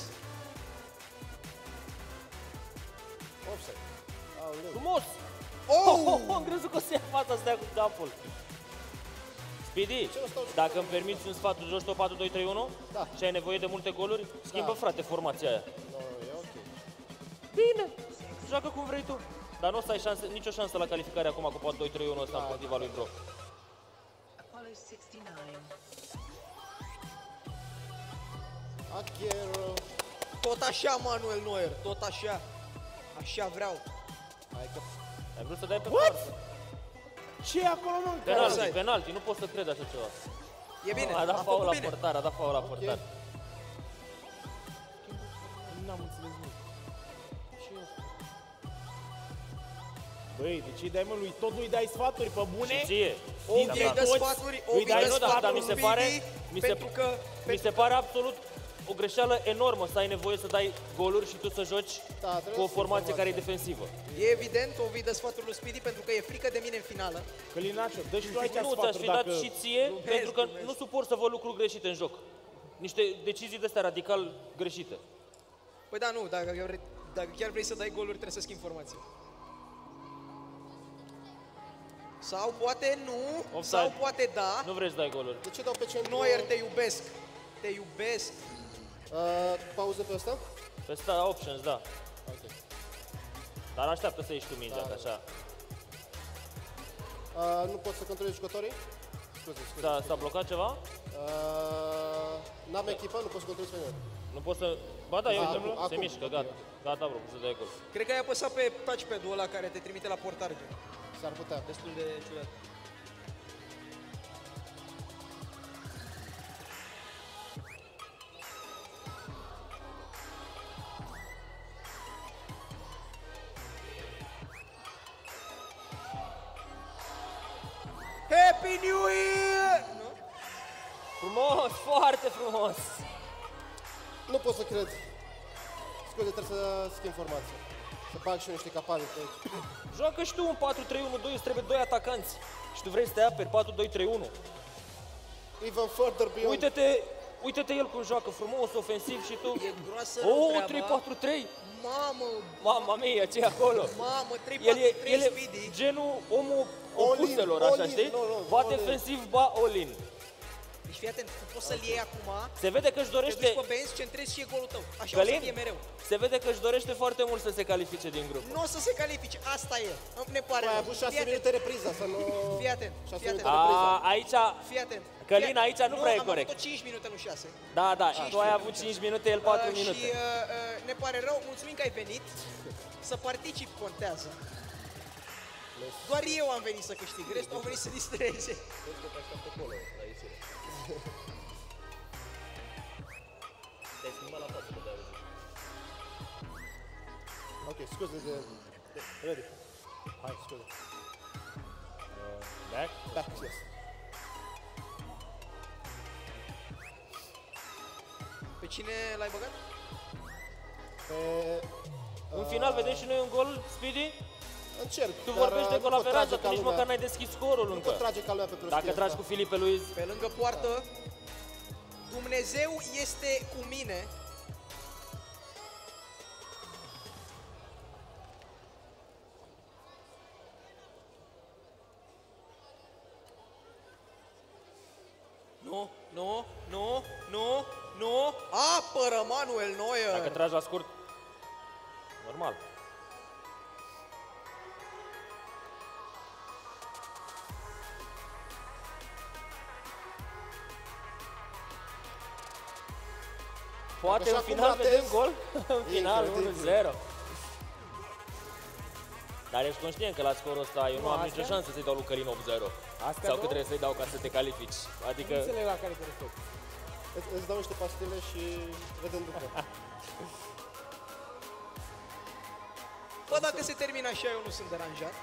Offside. Aoleu. Frumos! Am crezut că o să ia fața să dea cu capul. Speedy, dacă îmi permiți un sfat, tu joci tot 4-2-3-1? Da. Și ai nevoie de multe goluri? Schimbă, frate, formația aia. No, e ok. Bine, joacă cum vrei tu. Dar nu o să ai șanse, nicio șansă la calificare acum cu 4-2-3-1 ăsta împotriva lui Bro. Aguero. Tot așa, Manuel Neuer, tot așa. Așa vreau. Hai că... Ai vrut să dai pe farsă. ce e acolo, mă? Penalti, nu pot să cred așa ceva. E bine, A dat am faul făcut la bine. portar, a dat faul la portar. N-am înțeles nimic. Ce e asta? Băi, de ce îi dai, mă, lui? Tot nu-i dai sfaturi, pe bune? Și ție. Ovi Da, dă da. sfaturi, Îi Ovi dai, dă nu, sfaturi mi se pare, pentru că... mi se pare absolut o greșeală enormă să ai nevoie să dai goluri și tu să joci trebuie cu o să formație fii care e defensivă. E evident, Ovi dă sfaturi lui Speedy pentru că e frică de mine în finală. Călinașo, dă și tu aici Nu ți-aș sfaturi fi dat dacă... și ție, pentru că glumesc. nu suport să văd lucruri greșite în joc. Niște decizii de astea radical greșite. Păi da, nu, dacă chiar vrei să dai goluri, trebuie să schimbi formația. Sau poate nu, Offside. sau poate da. Nu vrei să dai goluri. De ce dau pe centru? Neuer, te iubesc. Te iubesc. Pauză pe ăsta? Pe sta options, da. Ok. Dar așteaptă să ieși tu mingea, că așa. Nu pot să controlez jucătorii? Scuze. S-a blocat ceva? N-am echipă, nu pot să controlez pe nimeni. Nu pot să... Ba da, uite, se acum, mișcă, ok, gata. ok. Gata, bro, să dai gol. Cred că ai apăsat pe touchpad-ul ăla care te trimite la portar, gen. S-ar putea. Destul de ciudat. Happy New Year! Nu? Frumos, foarte frumos! Nu pot să cred. Scuze, trebuie să schimb formația. Să bag și eu niște capane pe aici. Joacă și tu un 4-3-1-2, îți trebuie 2 atacanți. Și tu vrei să te aperi 4-2-3-1. Even further beyond. Uite-te el cum joacă frumos, ofensiv și tu. E groasă Oh, 3-4-3! Mamă, Mama mia, ce e acolo? mamă, 3-4-3 El e Speedy. genul omul All-in, opuselor, așa, all-in, știi? nu, Ba all-in. defensiv, ba all-in. Deci fii atent, tu poți să-l iei acum, Se vede că își te duci dorește... pe bench, centrezi și e golul tău. Așa o să Călin, fie mereu. se vede că își dorește foarte mult să se califice din grup. Nu o să se califice, asta e. Ne pare Ai rău. avut 6 Fii atent, minute repriza, să nu... Fii atent, 6 fii minute atent. repriza. Aici, Fii atent. Călin, aici nu prea e corect. Am avut 5 minute, nu 6. Da, tu ai avut 5 minute, el 4 minute. Și ne pare rău, mulțumim că ai venit. Să particip contează. Doar eu am venit să câștig, restul au venit să distreze. Ok, scuze de... Ready. Hai, scuze. Back? Back, yes. Pe cine l-ai băgat? Pe... În final vedem și noi un gol, Speedy? Încerc, Tu dar vorbești de nu pot golaveraj, trage dar ca tu nici lumea. măcar n-ai deschis scorul Nu încă. pot trage ca lumea pe prostia Dacă tragi asta. cu Filipe Luiz, Pe lângă poartă, Dumnezeu este cu mine. Nu. Apără Manuel Neuer. Dacă tragi la scurt, normal. Poate Dacă în așa cum final vedem ratezi, gol. În final incredibil. 1-0. Dar ești conștient că la scorul ăsta eu nu am nicio șansă să-i dau lui Călin 8-0. Sau că trebuie să-i dau ca să te califici. Adică... Nu înțeleg la care te respect. Îți dau niște pastile și vedem după. Bă, dacă se termină așa, eu nu sunt deranjat.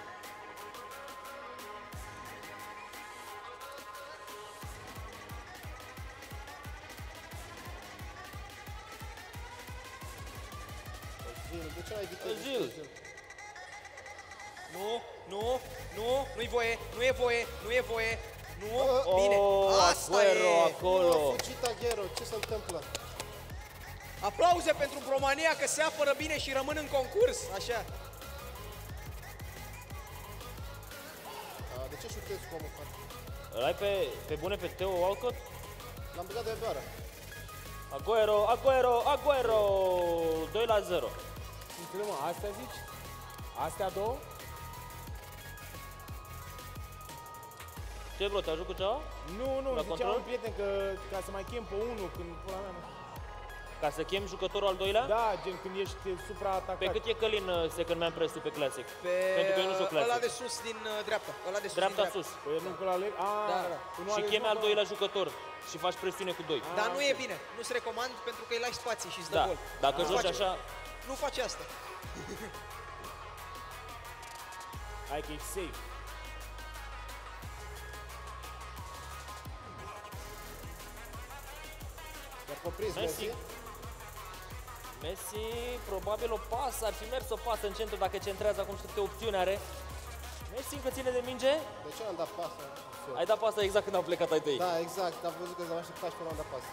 Gil, de ce ai viteză? Gil. Nu e voie. Nu, bine. Asta Aguero e. acolo. A fugit Aguero, ce se întâmplă? Aplauze pentru România că se apără bine și rămân în concurs. Așa. De ce șutezi cu omul ăsta? Îl ai pe bune pe Theo Walcott? L-am băgat de beară. Aguero! 2-0. Înțeleg, mă, astea zici? Astea două? Ce bro, te ajut cu ceva? Nu, La zicea control? un prieten că ca să mai chem pe unul când pula mea nu. Ca să chem jucătorul al doilea? Da, gen când ești supraatacat. Pe cât e Călin second man press-ul pe Classic? Pe Pentru că eu nu știu Classic. ăla de sus din dreapta. Ăla de sus Dreapta din sus. Păi nu că la leg... Da. Tu nu Și alegi chemi al mă, doilea jucător și faci presiune cu 2. Dar nu e bine. Nu-ți recomand pentru că îi lași spații și îți dă Da, gol. dacă Nu joci face- așa, Nu faci asta. Hai că e safe. I-a poprins Messi. Messi. Messi probabil o pasă, ar fi mers o pasă în centru dacă centrează acum, știu câte opțiuni are. Messi încă ține de minge. De ce am dat pasă? Ai dat pasă exact când au plecat ai tăi. Da, exact. Am văzut că m-am așteptat și până am dat pasă.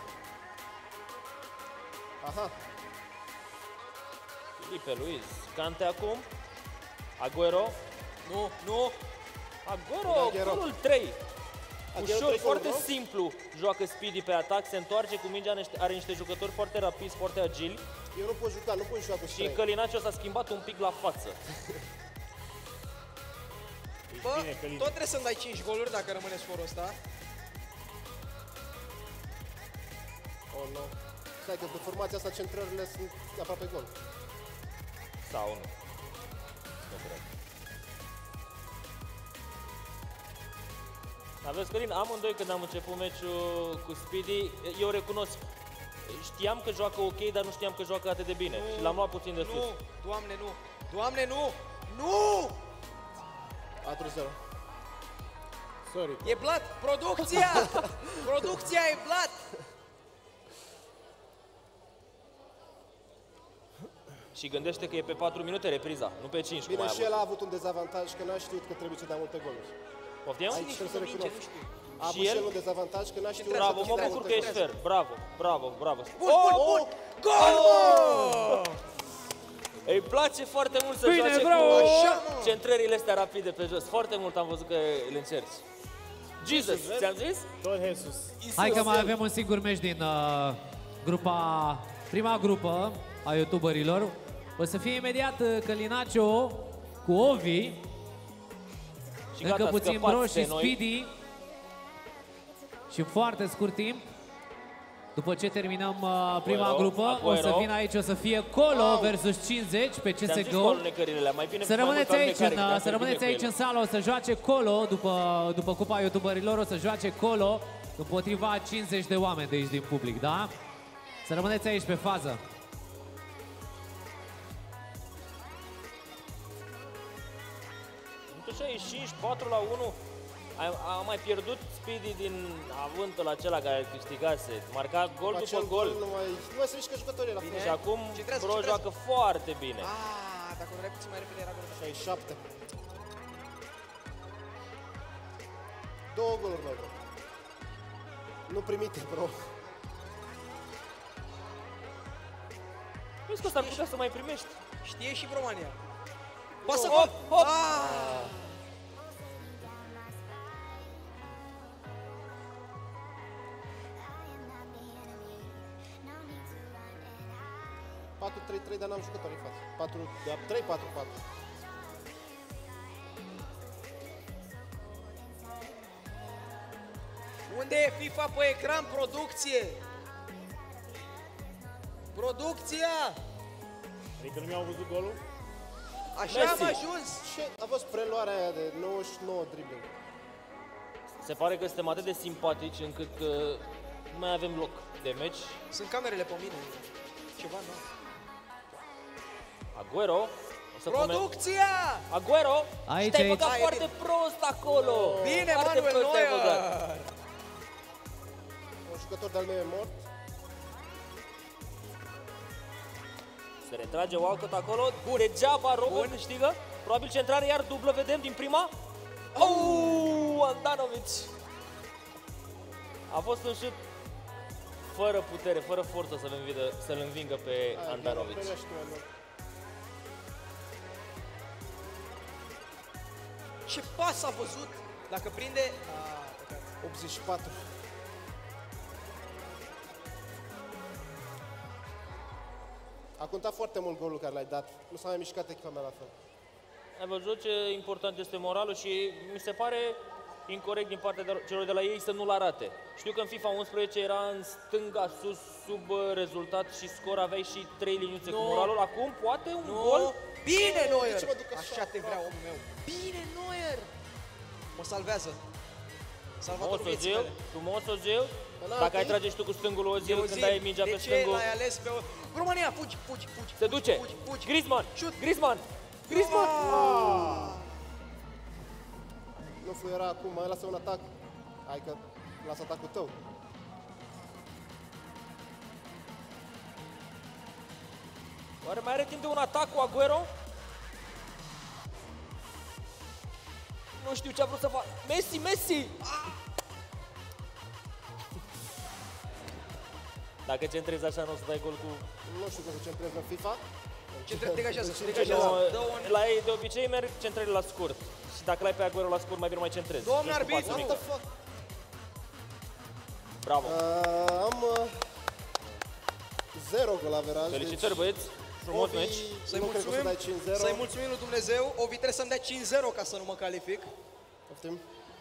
Aha. Filipe Luiz. Cante acum. Aguero. Nu. Aguero, golul 3. Aguero Ușor, 3 foarte goluri, nu? simplu joacă Speedy pe atac, se întoarce cu mingea, are niște jucători foarte rapizi, foarte agili Eu nu pot juca, nu pot juca cu și străini. Călinaciu s-a schimbat un pic la față. Bă, bine, Călin. tot trebuie să-mi dai 5 goluri dacă rămâne scorul ăsta. Oh, no. Stai că pe formația asta centrările sunt aproape gol. Sau nu? Nu cred. Aveți, Călin, amândoi când am început meciul cu Speedy, eu recunosc, știam că joacă ok, dar nu știam că joacă atât de bine și l-am luat puțin de sus. Nu, Doamne, nu! Nu! 4-0. Sorry. E blat! Producția e blat! Și gândește că e pe 4 minute repriza, nu pe 5 cum Bine, ai și el avut. a avut un dezavantaj că n-a știut că trebuie să dea multe goluri. Poftim? Aici trebuie să recunosc. Nu știu. A avut Și și el? el un dezavantaj că n-a știut Bravo, să mă dea bucur multe că ești goluri. fair. Bravo. Bun! Gol, mă! Îi place foarte mult să Bine, joace bravo! cu Așa, mă! centrările astea rapide pe jos. Foarte mult am văzut că îl încerci. Jesus, ți-am zis? Tot Jesus. Hai că mai avem un singur meci din prima grupă a youtuberilor. O să fie imediat Călinacio cu Ovi, Și încă gata, puțin scăpați Bro de și noi. Speedy. Și foarte scurt timp, după ce terminăm prima Aguero, grupă, o să Aguero. vină aici, o să fie Colo versus 50 pe Ți-am zis CSGO. colunecările, mai bine Să mai mult rămâneți ca aici, necare, că te-am să rămâneți bine aici cu în ele. sală, o să joace Colo, după cupa youtuberilor, o să joace Colo împotriva 50 de oameni de aici din public, da? Să rămâneți aici pe fază. Tu 65, 4-1. A mai pierdut Speedy din avântul acela care câștigase. Marca gol Cu după acel gol. Nu mai se mișcă jucătorii la Și acum Centrează, Bro centrează. joacă foarte bine. Dacă nu puțin mai repede era gol. 67. 2 goluri mai bro. Nu primite, bro. Vezi că s-ar putea să mai primești. Știe și România. Pasă Hop, gol! hop! 4-3-3, dar n-am jucători în față. 3-4-4. Unde e FIFA pe ecran? Producție! Producția! Adică nu mi-au văzut golul? Așa Messi. am ajuns! Și a fost preluarea aia de 99 dribbling. Se pare că suntem atât de simpatici încât nu mai avem loc de meci. Sunt camerele pe mine. Ceva nou. Aguero. O să Producția! Aguero! Aici, Și te-ai aici. băgat Ai, foarte bine. prost acolo! Bine, Foarte Manuel prost te-ai băgat. Neuer! Un jucător de-al meu e mort. Se retrage Walcott acolo, bun, degeaba Robben câștigă. Probabil centrare, iar dublă, vedem din prima. Andanovic! A fost un șut fără putere, fără forță să-l învingă pe Andanovic. Ce pas a văzut? Dacă prinde... 84. A contat foarte mult golul care l-ai dat. Nu s-a mai mișcat echipa mea la fel. Ai văzut ce important este moralul și mi se pare incorect din partea celor de la ei să nu-l arate. Știu că în FIFA 11 era în stânga sus sub rezultat și scor, aveai și 3 liniuțe cu moralul. Acum poate un gol? Bine, Neuer! De ce mă duc așa? Așa te vreau, omul meu. Bine, Neuer! Mă salvează. Salvatorul vieții mele. Frumos Ozil. Dacă ai trage și tu cu stângul Ozil când ai mingea pe de ce stângul. l-ai ales pe... România, fugi! Se duce. Fugi! Griezmann. Șut. Griezmann. Nu fluiera acum, mai lasă un atac. Hai că lasă atacul tău. Oare mai are timp de un atac cu Aguero? Nu știu ce a vrut să facă. Messi! Dacă centrezi așa, nu o să dai gol cu... Nu știu cum se centrez în FIFA. Degajează. Nu, la ei de obicei merg centrările la scurt. Și dacă l-ai pe Aguero la scurt, mai bine mai centrezi. Domnul Joci cu arbitru! pasul mic. What the fuck? Bravo. Am 0 gol averaj. Felicitări, băieți. Frumos meci. Să-i Nu cred că o să dai 5-0. Să-i mulțumim lui Dumnezeu. Ovi trebuie să-mi dea 5-0 ca să nu mă calific. Poftim.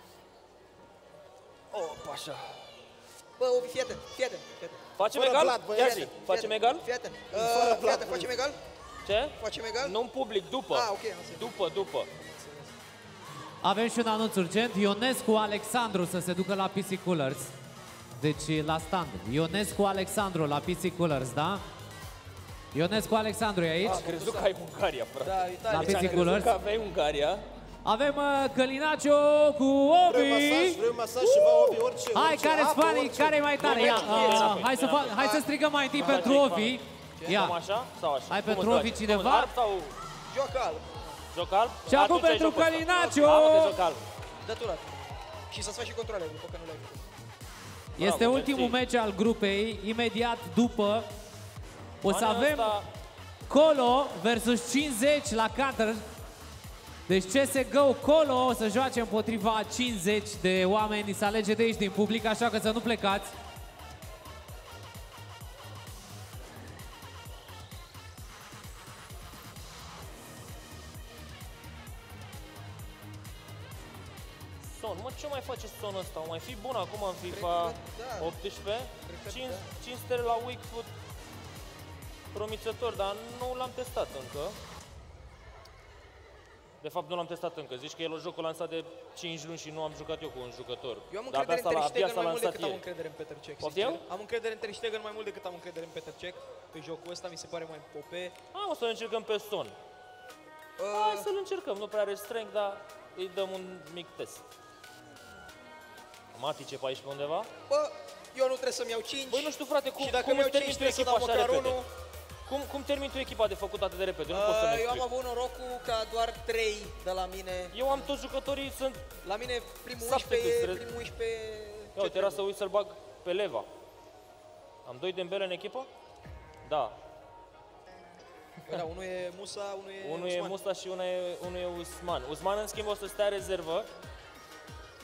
Așa. Bă, Ovi, fii atent. Facem Fără egal? blat, Ia băieți. zi. Facem egal? Fii atent. Fără Fii atent, blat, facem egal? Ce? Facem egal? Nu în public, după. Ah, ok, am înțeles. După. Avem și un anunț urgent. Ionescu Alexandru să se ducă la PC Coolers. Deci la stand. Ionescu Alexandru la PC Coolers, da? Ionescu Alexandru e aici? Am crezut că ai Ungaria, frate. Da, La Italia. PC Am crezut Coolers. că aveai Ungaria. Avem Călinacio cu Obi. Vrei un masaj și va Obi orice. Hai, orice, care-s apă, fanii? orice. Care e mai tare? Ia, hai să strigăm mai întâi pentru Ovi. Cam Ia. așa sau așa? Hai Cum pentru îți Ovi place? cineva? Cum, alb sau Joc alb. joc alb? Și acum Atunci ai pentru jocul ăsta. Călinacio. Hai, mă, că joc alb. Dăturat. Și să-ți faci și controle, după că nu le-ai făcut. Este Bravo, ultimul mersi. meci al grupei. Imediat după o să Anul avem ăsta- Colo versus 50 la Qatar. Deci CSGO Colo o să joace împotriva 50 de oameni. Să alege de aici din public, așa că să nu plecați. Son, mă, ce mai face Son ăsta? O mai fi bun acum în FIFA Cred că da. 18? Cred că 5 da. stele la Weak Foot. Promițător, dar nu l-am testat încă. De fapt, nu l-am testat încă. Zici că el o jocul lansat de 5 luni și nu am jucat eu cu un jucător. Eu am Dar încredere în Ter abia Stegen s-a mai mult lansat decât am ieri. încredere în Petr Cech, Poftim? sincer. Am încredere în Ter Stegen mai mult decât am încredere în Petr Cech. Pe jocul ăsta mi se pare mai pope. Hai, o să încercăm pe Son. Hai să-l încercăm. Nu prea are strength, dar îi dăm un mic test. Matic pe aici pe undeva? Bă, eu nu trebuie să-mi iau 5. Băi, nu știu, frate, Și dacă cum mi-au îți termini 5 tu trebuie să echipa dau așa măcar repede? 1. Cum termini tu echipa de făcut atât de repede? Nu pot să-mi Eu am explic. avut norocul ca doar 3 de la mine. Eu am toți jucătorii, sunt... La mine primul Sapte 11 câți e... Primul 11 Ia uite, era să uit să-l bag pe Leva. Am 2 Dembele în echipă? Da. Da, unul e Musa, unul e Unul e Usman. Musta și unul e Usman. Usman, în schimb, o să stea rezervă.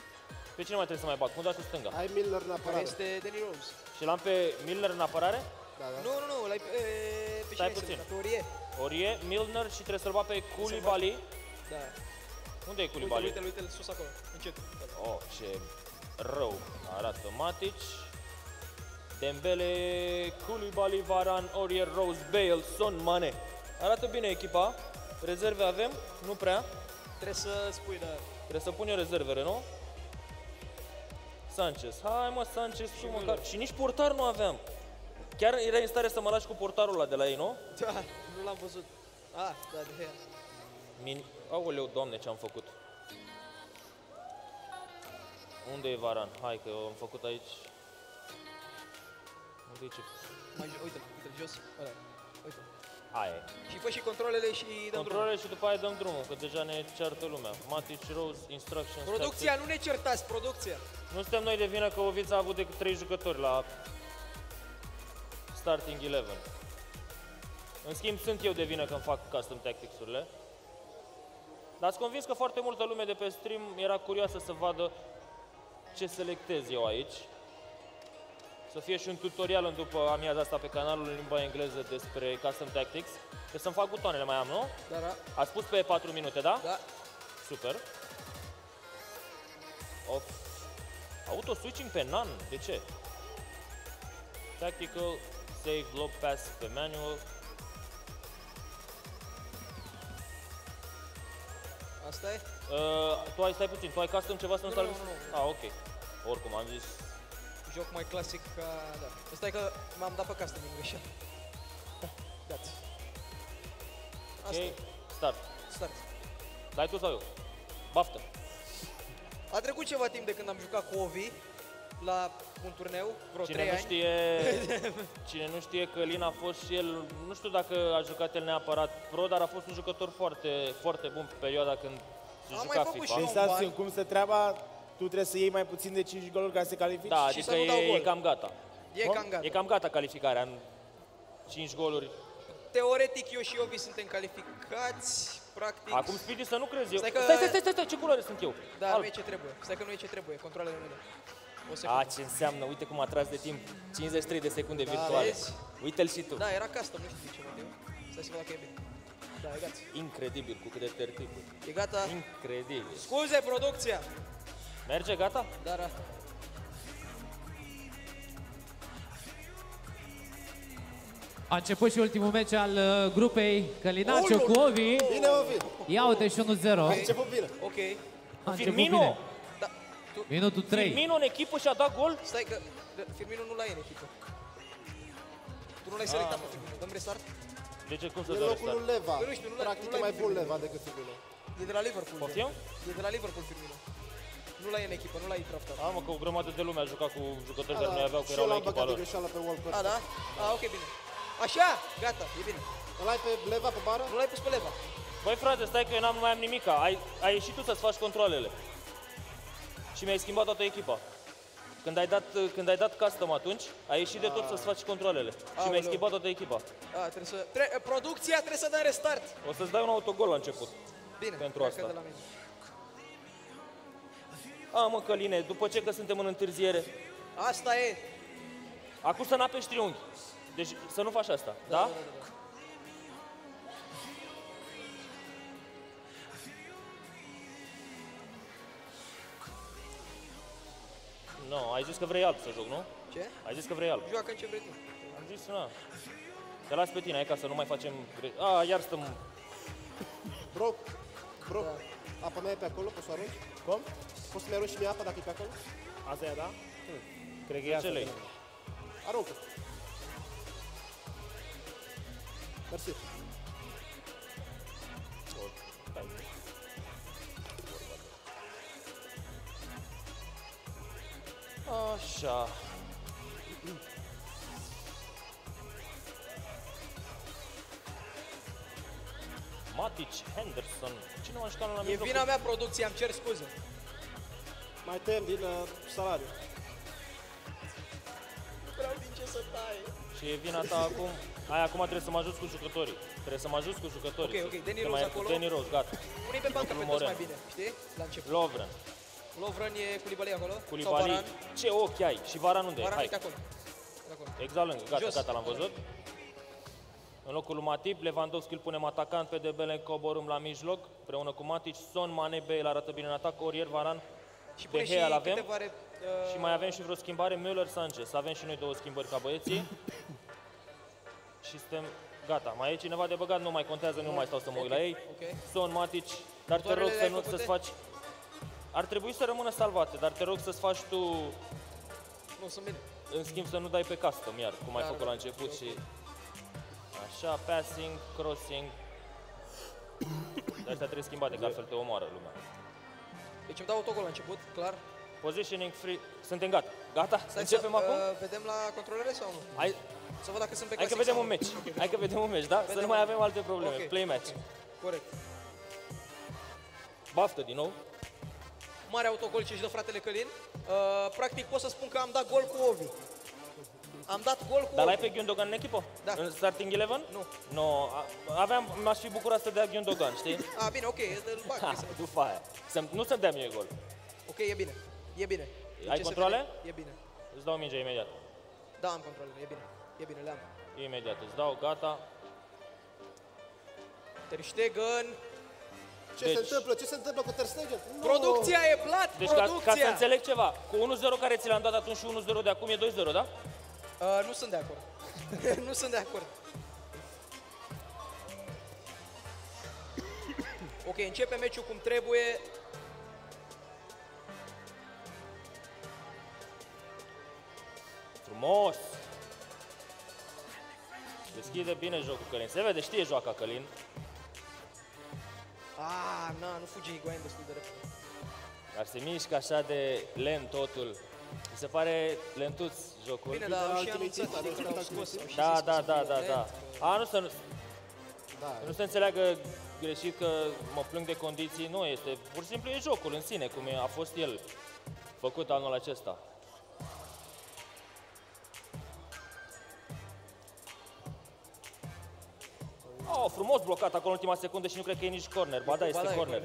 Pe cine mai trebuie să mai bag? Fundașul stânga. Ai Milner în Care apărare. este Danny Rose. Și l-am pe Milner în apărare? Da, da. Nu, l-ai pe Stai cine puțin. ai Orie? Orie, Milner și trebuie să-l bat pe Koulibaly. Da. Unde e Koulibaly? Uite-l sus acolo, încet. Oh, ce rău arată Matic. Dembele, Koulibaly, Varane, Aurier, Rose, Bale, Son, Mane. Arată bine echipa. Rezerve avem? Nu prea. Trebuie să spui, da. Trebuie să pun eu rezervele, nu? Sanchez. Hai mă, Sanchez, și măcar. Și nici portar nu aveam. Chiar erai în stare să mă lași cu portarul ăla de la ei, nu? Da, nu l-am văzut. Da, de Gea. Aoleu, Doamne, ce-am făcut. Unde e Varane? Hai că am făcut aici. Unde e ce? Uite-l jos. Ăla. Uite. Aia e. Și fă și controlele și dăm drumul. Controle și după aia dăm drumul, că deja ne ceartă lumea. Matic, Rose, Instructions, Producția, nu ne certați, producția. Nu suntem noi de vină că Ovița a avut decât 3 jucători la Starting 11. În schimb, sunt eu de vină când fac custom tactics-urile. Dar ați convins că foarte multă lume de pe stream era curioasă să vadă ce selectez eu aici. Să fie și un tutorial în după amiaza asta pe canalul în limba engleză despre custom tactics. Că să-mi fac butoanele, mai am, nu? Da. Ați spus pe 4 minute, da? Da. Super. Off. Auto-switching pe none, de ce? Tactical, save, lob pass pe manual. Asta e? Tu ai, stai puțin, tu ai custom ceva să nu salvezi? Nu. Ah, ok. Oricum, am zis. Joc mai clasic ca... Da. Asta e că m-am dat pe castă din greșeală. Gata. Asta Ok, e. start. Start. Dai tu sau eu? Baftă. A trecut ceva timp de când am jucat cu Ovi la un turneu, vreo 3 Cine nu ani. cine nu știe că Lin a fost și el, nu știu dacă a jucat el neapărat pro, dar a fost un jucător foarte, foarte bun pe perioada când se Am juca mai făcut FIFA. și eu. Deci, stați, cum stă treaba, tu trebuie să iei mai puțin de 5 goluri ca să te califici? Da, Și adică să nu dau e gol. cam gata. E cam gata. E cam gata calificarea în 5 goluri. Teoretic eu și Ovi suntem calificați, practic. Acum Speedy să nu crezi eu. Stai că- Stai, ce culoare sunt eu? Da, Alb. nu e ce trebuie. Stai că nu e ce trebuie, controlele mele. O A, secundă. ce înseamnă, uite cum a tras de timp, 53 de secunde virtuale. vezi? Uite-l și tu. Da, era custom, nu știu de ce motiv. Stai să văd dacă e bine. Da, e gata. Incredibil cu câte tertipuri. E gata. Incredibil. Scuze, producția! Merge, gata? Da. A început și ultimul meci al grupei Călinaciu cu Ovi. Bine, Ovi! Ia uite și 1-0. A început bine. Ok. A început Firmino! bine. Da. Tu, Minutul 3. Firmino în echipă și a dat gol? stai că Firmino nu l-ai în echipă. Tu nu l-ai selectat pe Firmino. Dăm restart? De ce, cum să E dau locul lui restart? Leva. Păi nu știu, nu l-ai- Practic nu e l-ai mai pe bun Firmino. Leva decât Firmino. E de la Liverpool. Poftim? E de la Liverpool Firmino. Nu l-ai în echipă, nu l-ai draftat. Mă, că o grămadă de lume a jucat cu jucători care noi aveau, că Și erau eu la l-am echipa băgat de lor. greșeală pe World Cup. A, da? A, ok, bine. Așa, gata, e bine. Îl ai pe Leva pe bară? Nu l-ai pus pe Leva. Băi frate, stai că eu mai am nimica. Ai ieșit tu să-ți faci controlele. Și mi-ai schimbat toată echipa. Când ai dat custom atunci, ai ieșit de tot să-ți faci controlele. Și mi-ai Aoleu. schimbat toată echipa. A, trebuie să... producția trebuie să dăm restart. O să-ți dai un autogol la început. Bine, Pentru pleacă asta. de la mine. A, mă, Căline, după ce că suntem în întârziere, Asta e. acum să n-apeși triunghi. Deci să nu faci asta, da? Nu, ai zis că vrei alb să joc, nu? Ce? Ai zis că vrei alb. Joacă în ce vrei tu. Am zis, na. Te las pe tine, hai ca să nu mai facem... iar stăm... Bro, apa mea e pe acolo, poți să o arunci? Cum? Poți să-mi arunci și mie apa dacă e pe acolo? Asta e, da? Cred că e asta. Aruncă. Mersi. Așa. Matic, Henderson. Cine m-a jucat la E mijloc? vina mea producție, îmi cer scuze. Mai tăiem din salariu. Nu vreau din ce să tai. Și e vina ta acum. Acum trebuie să mă ajuți cu jucătorii. Trebuie să mă ajuți cu jucătorii. Ok, Danny Să Rose mai- acolo? Danny Rose, gata. Pune-i pe bancă pe toți Moren. mai bine, știi? La început. Lovren, Lovren e Koulibaly acolo? Sau Koulibaly. Varane? Ce ochi ai? Și Varane unde e? Varane Hai. uite acolo. Exact lângă, gata, Jos. gata, l-am văzut. În locul lui Matip, Lewandowski îl punem atacant, pe Dembele coborâm la mijloc, împreună cu Matic, Son, Mane, Bale arată bine în atac, Aurier, Varane, Și pune De și Gea îl avem. câteva și mai avem și vreo schimbare, Müller, Sanchez. Avem și noi 2 schimbări ca băieții. Și suntem gata. Mai e cineva de băgat? Nu mai contează, nu mai stau să mă uit la ei. Ok. Son, Matic, dar te rog Următoarele să le-ai nu făcute? să-ți faci... Ar trebui să rămână salvate, dar te rog să-ți faci tu, Nu, sunt bine. în schimb, să nu dai pe custom iar, cum ai Da, făcut da, la început și... Așa, passing, crossing... De astea trebuie schimbate, că altfel te omoară lumea. Deci îmi dau autogol la început, clar. Positioning free... Suntem gata. Gata? Stai Începem să, acum? Vedem la controlere sau nu? Hai, Să văd dacă sunt pe hai că clasic vedem sau un nu. meci. Hai că vedem un meci, da? Să Vedem nu mai un- avem alte probleme. Ok, Play match. Corect. Baftă din nou. Mare autogol ce își dă fratele Călin. Practic pot să spun că am dat gol cu Ovi. Am dat gol cu Dar l-ai Ovi. pe Gundogan în echipă? Da. În starting 11? Nu. No, m-aș fi bucurat să dea Gundogan, știi? Bine, ok, îl bag. Ha, după aia. Nu să-mi dea mie gol. Ok, e bine. E bine. Din Ai ce se controle? vede, E bine. Îți dau mingea imediat. Da, am controlele, e bine. E bine, le-am. Imediat îți dau, gata. Ter Stegen. Ce Deci- se întâmplă? Ce se întâmplă cu Ter Stegen? Nu! Producția e plat, Deci producția! ca să înțeleg ceva, cu 1-0 care ți l-am dat atunci și 1-0 de acum e 2-0, da? Nu sunt de acord. Nu sunt de acord. Ok, începe meciul cum trebuie. Frumos! Deschide bine jocul Călin. Se vede, știe joaca Călin. Nu fuge Higuain destul de repede. Dar se mișcă așa de lent totul. Mi se pare lentuț jocul. Bine, dar au și Ultimate anunțat Team, adică are au Ultimate scos, au și Da, zis că da, sunt da, da, lent, da. Da. Nu se înțeleagă greșit că mă plâng de condiții. Nu, este pur și simplu e jocul în sine, cum a fost el făcut anul acesta. Oh, frumos blocat acolo în ultima secundă și nu cred că e nici corner. Ba da, este e corner.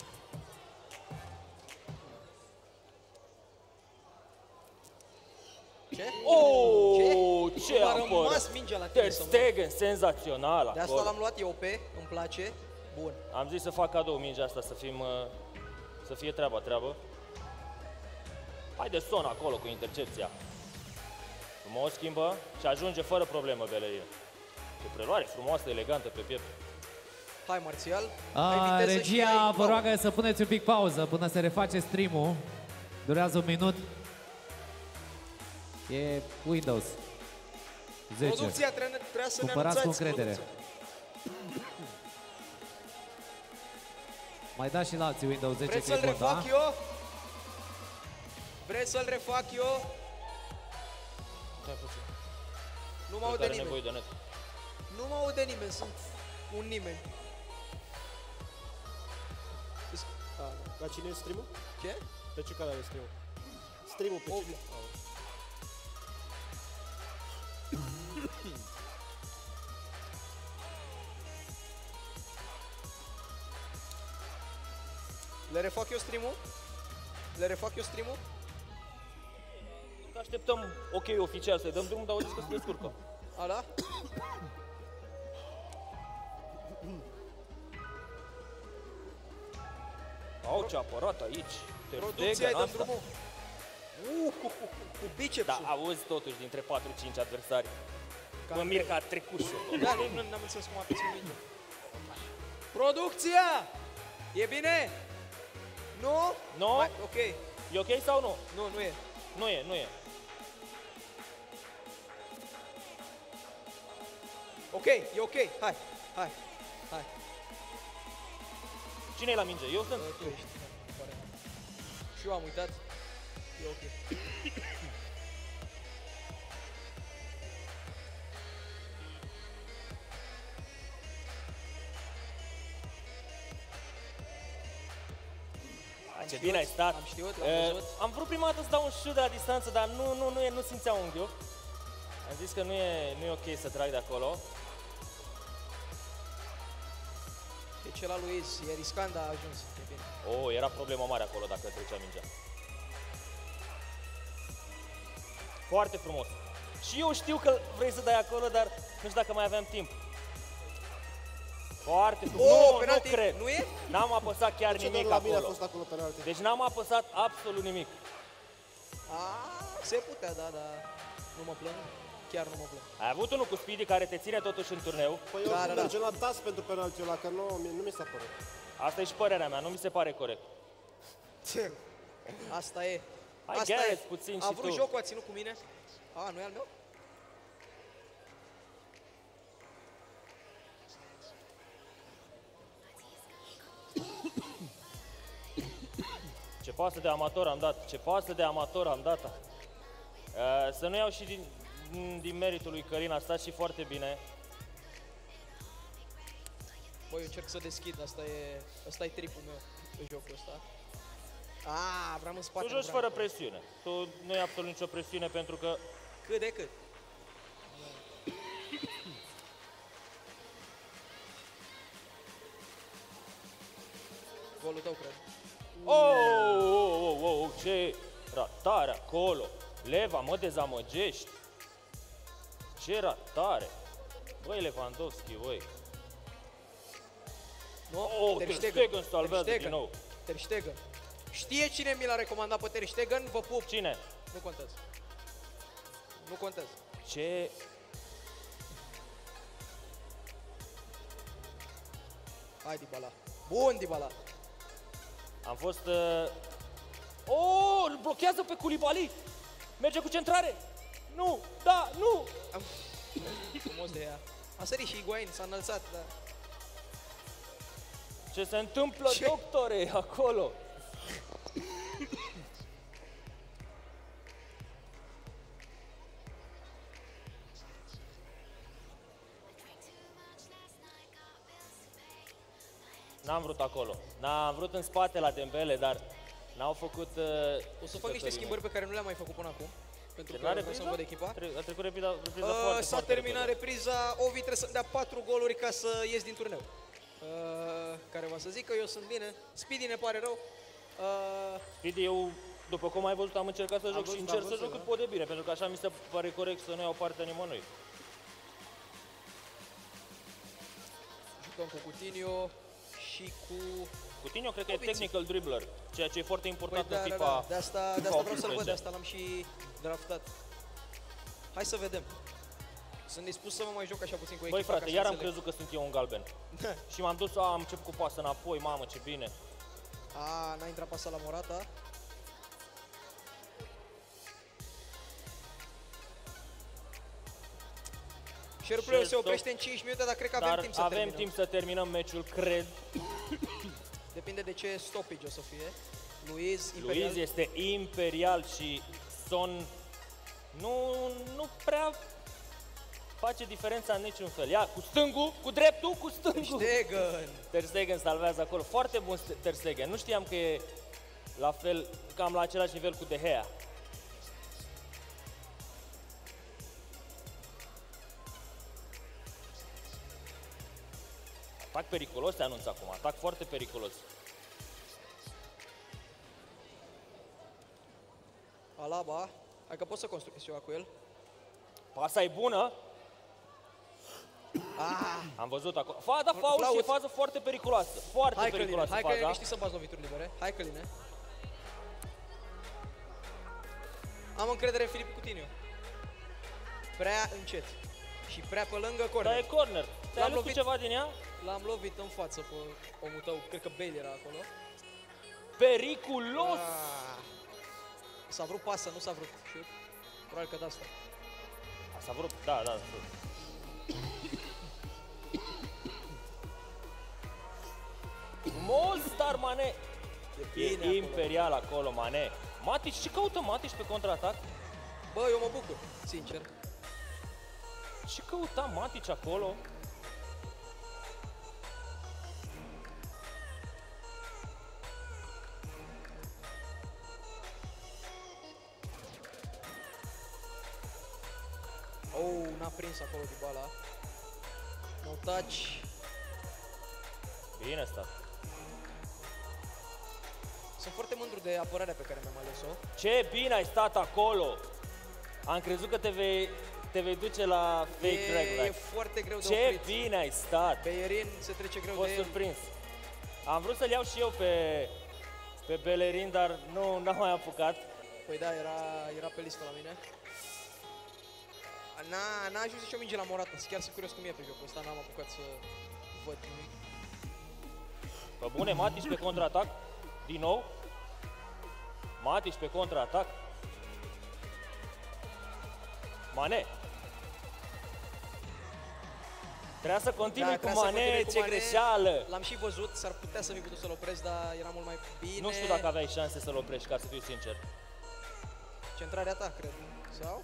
Ce? Oh, ce M-a apără! rămas mingea la tine Ter să mă- Stegen, senzațional De asta acolo. l-am luat eu pe, îmi place. Bun. Am zis să fac cadou mingea asta, să fie treabă. Haide Son acolo cu intercepția. Frumos schimbă și ajunge fără problemă Bellerin. O preluare frumoasă, elegantă pe piept. Hai, Marțial. Ai viteză și Regia ai vă power. roagă să puneți un pic pauză până se reface stream-ul. Durează un minut. E Windows 10. Producția trebuia să ne Cumpărați cu anunțați încredere. producția. Mai dați și la alții Windows 10 Vreți că e să-l bun, da? refac eu? Vreți să-l refac eu? Nu mă Cred că aude are nevoie nimeni. de net. Nu mă aude nimeni, sunt un nimeni. La cine e stream-ul? Ce? Pe ce canal e stream-ul? Stream-ul pe Ovi. ce? Le refac eu stream-ul? Le refac eu stream-ul? Așteptăm ok oficial să-i dăm drumul, dar au zis că se descurcă. Ala? Au ce apărat aici. Ter Producția, Stegen, îi dăm asta. drumul. Cu bicepsul. Da, auzi totuși dintre 4-5 adversari. Cam Mă mir că a trecut și eu. Da, nu am înțeles cum a pus mingea. Producția! E bine? Nu? Nu? Hai, ok. E ok sau nu? Nu, nu e. Nu e. Ok, e ok. Hai. Cine e la minge? Eu sunt. Tu ești. Da, pare. Și eu am uitat. E ok. Ce bine ai stat. Am știut, am văzut. Am vrut prima dată să dau un șut de la distanță, dar nu simțea unghiul. Am zis că nu e ok să trag de acolo. E cel al lui Iz. E riscant, dar a ajuns. E bine. Oh, era problemă mare acolo dacă trecea mingea. Foarte frumos. Și eu știu că vrei să dai acolo, dar nu știu dacă mai aveam timp. Foarte frumos. Nu, penalti, nu cred. nu e? N-am apăsat chiar Ce doar nimic la mine a acolo. fost acolo penalti. Deci n-am apăsat absolut nimic. Se putea, da, nu mă plâng, chiar nu mă plâng. Ai avut unul cu Speedy care te ține totuși în turneu. Păi eu mergem la tas pentru penaltiul ăla, că nu mi s-a părut. Asta e și părerea mea, nu mi se pare corect. Asta e. Hai, Asta Gareth, e. puțin A și vrut tu. jocul, a ținut cu mine. Nu e al meu? Ce pasă de amator am dat, ce pasă de amator am dat. Să nu iau și din meritul lui Călin, a stat și foarte bine. Băi, eu încerc să deschid, asta e tripul meu pe jocul ăsta. Vreau în spate. Tu joci fără presiune. Tu nu ai absolut nicio presiune pentru că Cât de cât. Golul tău, cred. Ce ratare acolo. Leva, mă dezamăgești. Ce ratare. Băi, Lewandowski, băi. Ter Stegen salvează din nou. Ter Stegen. Știe cine mi l-a recomandat pe Ter Stegen? Vă pup. Cine? Nu contează. Nu contează. Ce... Hai, Dybala. Bun, Dybala. Am fost... îl blochează pe Koulibaly. Merge cu centrare. Nu, da, nu. Frumos de ea. A sărit și Higuain, s-a înălțat, da. Ce se întâmplă, doctore, acolo? N-am vrut acolo. N-am vrut în spate la Dembele, dar n-au făcut... O să fac niște schimbări pe care nu le-am mai făcut până acum. Pentru că Terminat vreau să-mi văd echipa. A trecut repriza foarte, S-a terminat repriza, Ovi trebuie să-mi dea 4 goluri ca să ies din turneu. Care va să zic că eu sunt bine. Speedy ne pare rău. Speedy, eu, după cum ai văzut, am încercat să joc și încerc să joc cât pot de bine, pentru că așa mi se pare corect să nu iau parte nimănui. Jucăm cu Coutinho și cu... Coutinho cred că e technical dribbler, ceea ce e foarte important Păi, în FIFA. De asta vreau să-l văd, de asta l-am și draftat. Hai să vedem. Sunt dispus să mă mai joc așa puțin cu echipa. Băi frate, iar am crezut că sunt eu un galben. Și m-am dus, am început cu pasă înapoi, mamă ce bine. N-a intrat pasa la Morata. Share se oprește în 5 minute, dar cred că avem timp să terminăm. Avem timp să terminăm meciul, cred. Depinde de ce stoppage o să fie. Luiz, Imperial. Luiz este imperial și Son nu prea face diferența în niciun fel. Ia, cu stângul, cu dreptul, cu stângul. Ter Stegen salvează acolo. Foarte bun Ter Stegen. Nu știam că e la fel, cam la același nivel cu De Gea. Atac periculos se anunță acum, atac foarte periculos. Alaba, hai că pot să construiesc ceva cu el. Pasa e bună. Am văzut acolo. Faul și e fază foarte periculoasă. Foarte periculoasă faza. Hai Căline, știi să bați lovituri libere. Hai Căline. Am încredere în Filip Coutinho. Prea încet. Și prea pe lângă corner. Da, e corner. Te-ai lovit ceva din ea? L-am lovit în față pe omul tău. Cred că Bale era acolo. Periculos! S-a vrut pasă, nu s-a vrut șut. Probabil că de asta. S-a vrut, da. Mult star Mane. E imperial acolo Mane. Matic, ce caută Matic pe contraatac? Bă, eu mă bucur, sincer. Ce căuta Matic acolo? N-a prins acolo Dybala. No touch. Bine stat. Sunt foarte mândru de apărarea pe care mi-am ales-o. Ce bine ai stat acolo! Am crezut că te vei te vei duce la fake drag E rack. foarte greu de Ce oprit. bine ai stat! Bellerin se trece greu Fost de el. surprins. Am vrut să-l iau și eu pe Bellerin, dar n-am mai apucat. Păi da, era pe listă la mine. N-a ajuns nicio minge la Morata. Chiar sunt curios cum e pe jocul ăsta, n-am apucat să văd nimic. Pe bune, Matici pe contraatac. Din nou. Matici pe contraatac. Mane. Trebuia să continui cu trebuia să Mane, continui cu ce Mane. greșeală! L-am și văzut, s-ar putea să fi putut să-l opresc, dar era mult mai bine. Nu știu dacă aveai șanse să-l oprești, ca să fiu sincer. Centrarea ta, cred. Sau?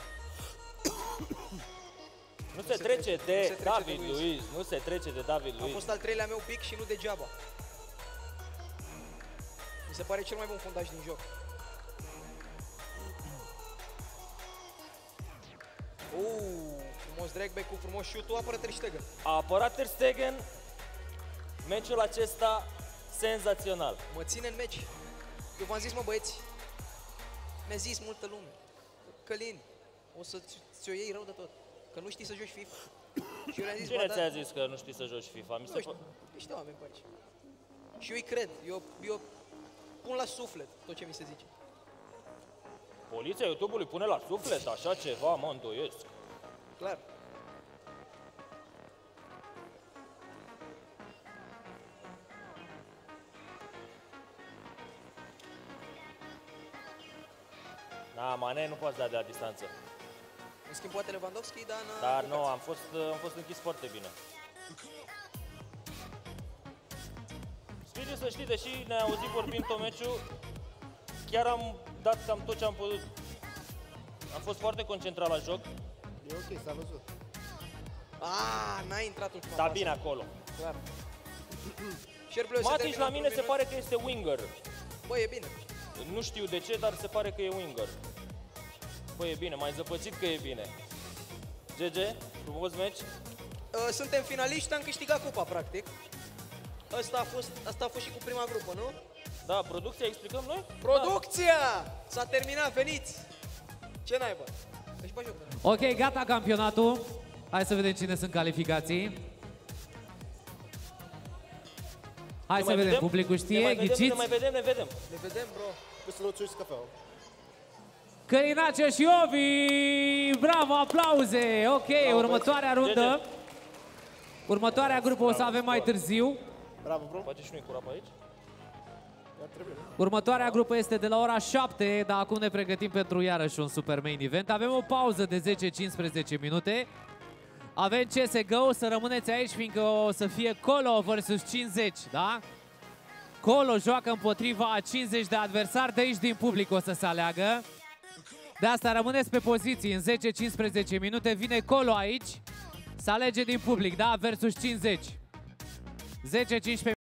Nu se trece de de David Luiz. Luiz. Nu se trece de David A Luiz. fost al treilea meu pic și nu degeaba. Mi se pare cel mai bun fundaj din joc. Frumos dragback cu frumos shoot-ul, apără Ter Stegen. A apărat Ter Stegen. Meciul acesta senzațional. Mă ține în meci. Eu v-am zis, mă băieți, mi-a zis multă lume, Călin, o să ți-o iei rău de tot, că nu știi să joci FIFA. Și eu le-am zis, Cine bă, ți-a zis că nu știi să joci FIFA? Mi se nu știu, niște oameni pe aici. Și eu îi cred, eu pun la suflet tot ce mi se zice. Poliția YouTube-ului pune la suflet așa ceva, mă îndoiesc. Clar. Da, Mane nu poți da de la distanță. În schimb, poate Lewandowski, dar Dar nu, am fost închis foarte bine. Sfide, să știi, deși ne-ai auzit vorbind tot meciul, chiar am dat cam tot ce am putut. Am fost foarte concentrat la joc. E ok, s-a văzut. n-a intrat ultima Da, pasă. bine acolo. Clar. Șerbleu se Matici termină la mine se probleme. pare că este winger. Bă, e bine. Nu știu de ce, dar se pare că e winger. Băi, e bine, mai zăpăcit că e bine. GG, frumos meci. Suntem finaliști, am câștigat cupa, practic. Asta a fost și cu prima grupă, nu? Da, producția explicăm noi? Producția! S-a terminat, veniți! Ce naiba? Deci, bă, joc. Ok, gata campionatul. Hai să vedem cine sunt calificații. Hai să vedem, publicul știe, ghiciți. Ne mai vedem, ne vedem. Ne vedem, bro. Trebuie să nu-ți uiți cafeaua. Călinace și Ovi! Bravo, aplauze! Ok, următoarea rundă. Următoarea grupă o să avem mai târziu. Bravo, bro. Poate și nu-i curat pe aici? Ar trebui, nu? Următoarea grupă este de la ora 7, dar acum ne pregătim pentru iarăși un super main event. Avem o pauză de 10-15 minute. Avem CSGO, să rămâneți aici, fiindcă o să fie Colo versus 50, da? Colo joacă împotriva a 50 de adversari, de aici din public o să se aleagă. De asta rămâneți pe poziții, în 10-15 minute vine Colo aici, să alege din public, da? Versus 50. 10-15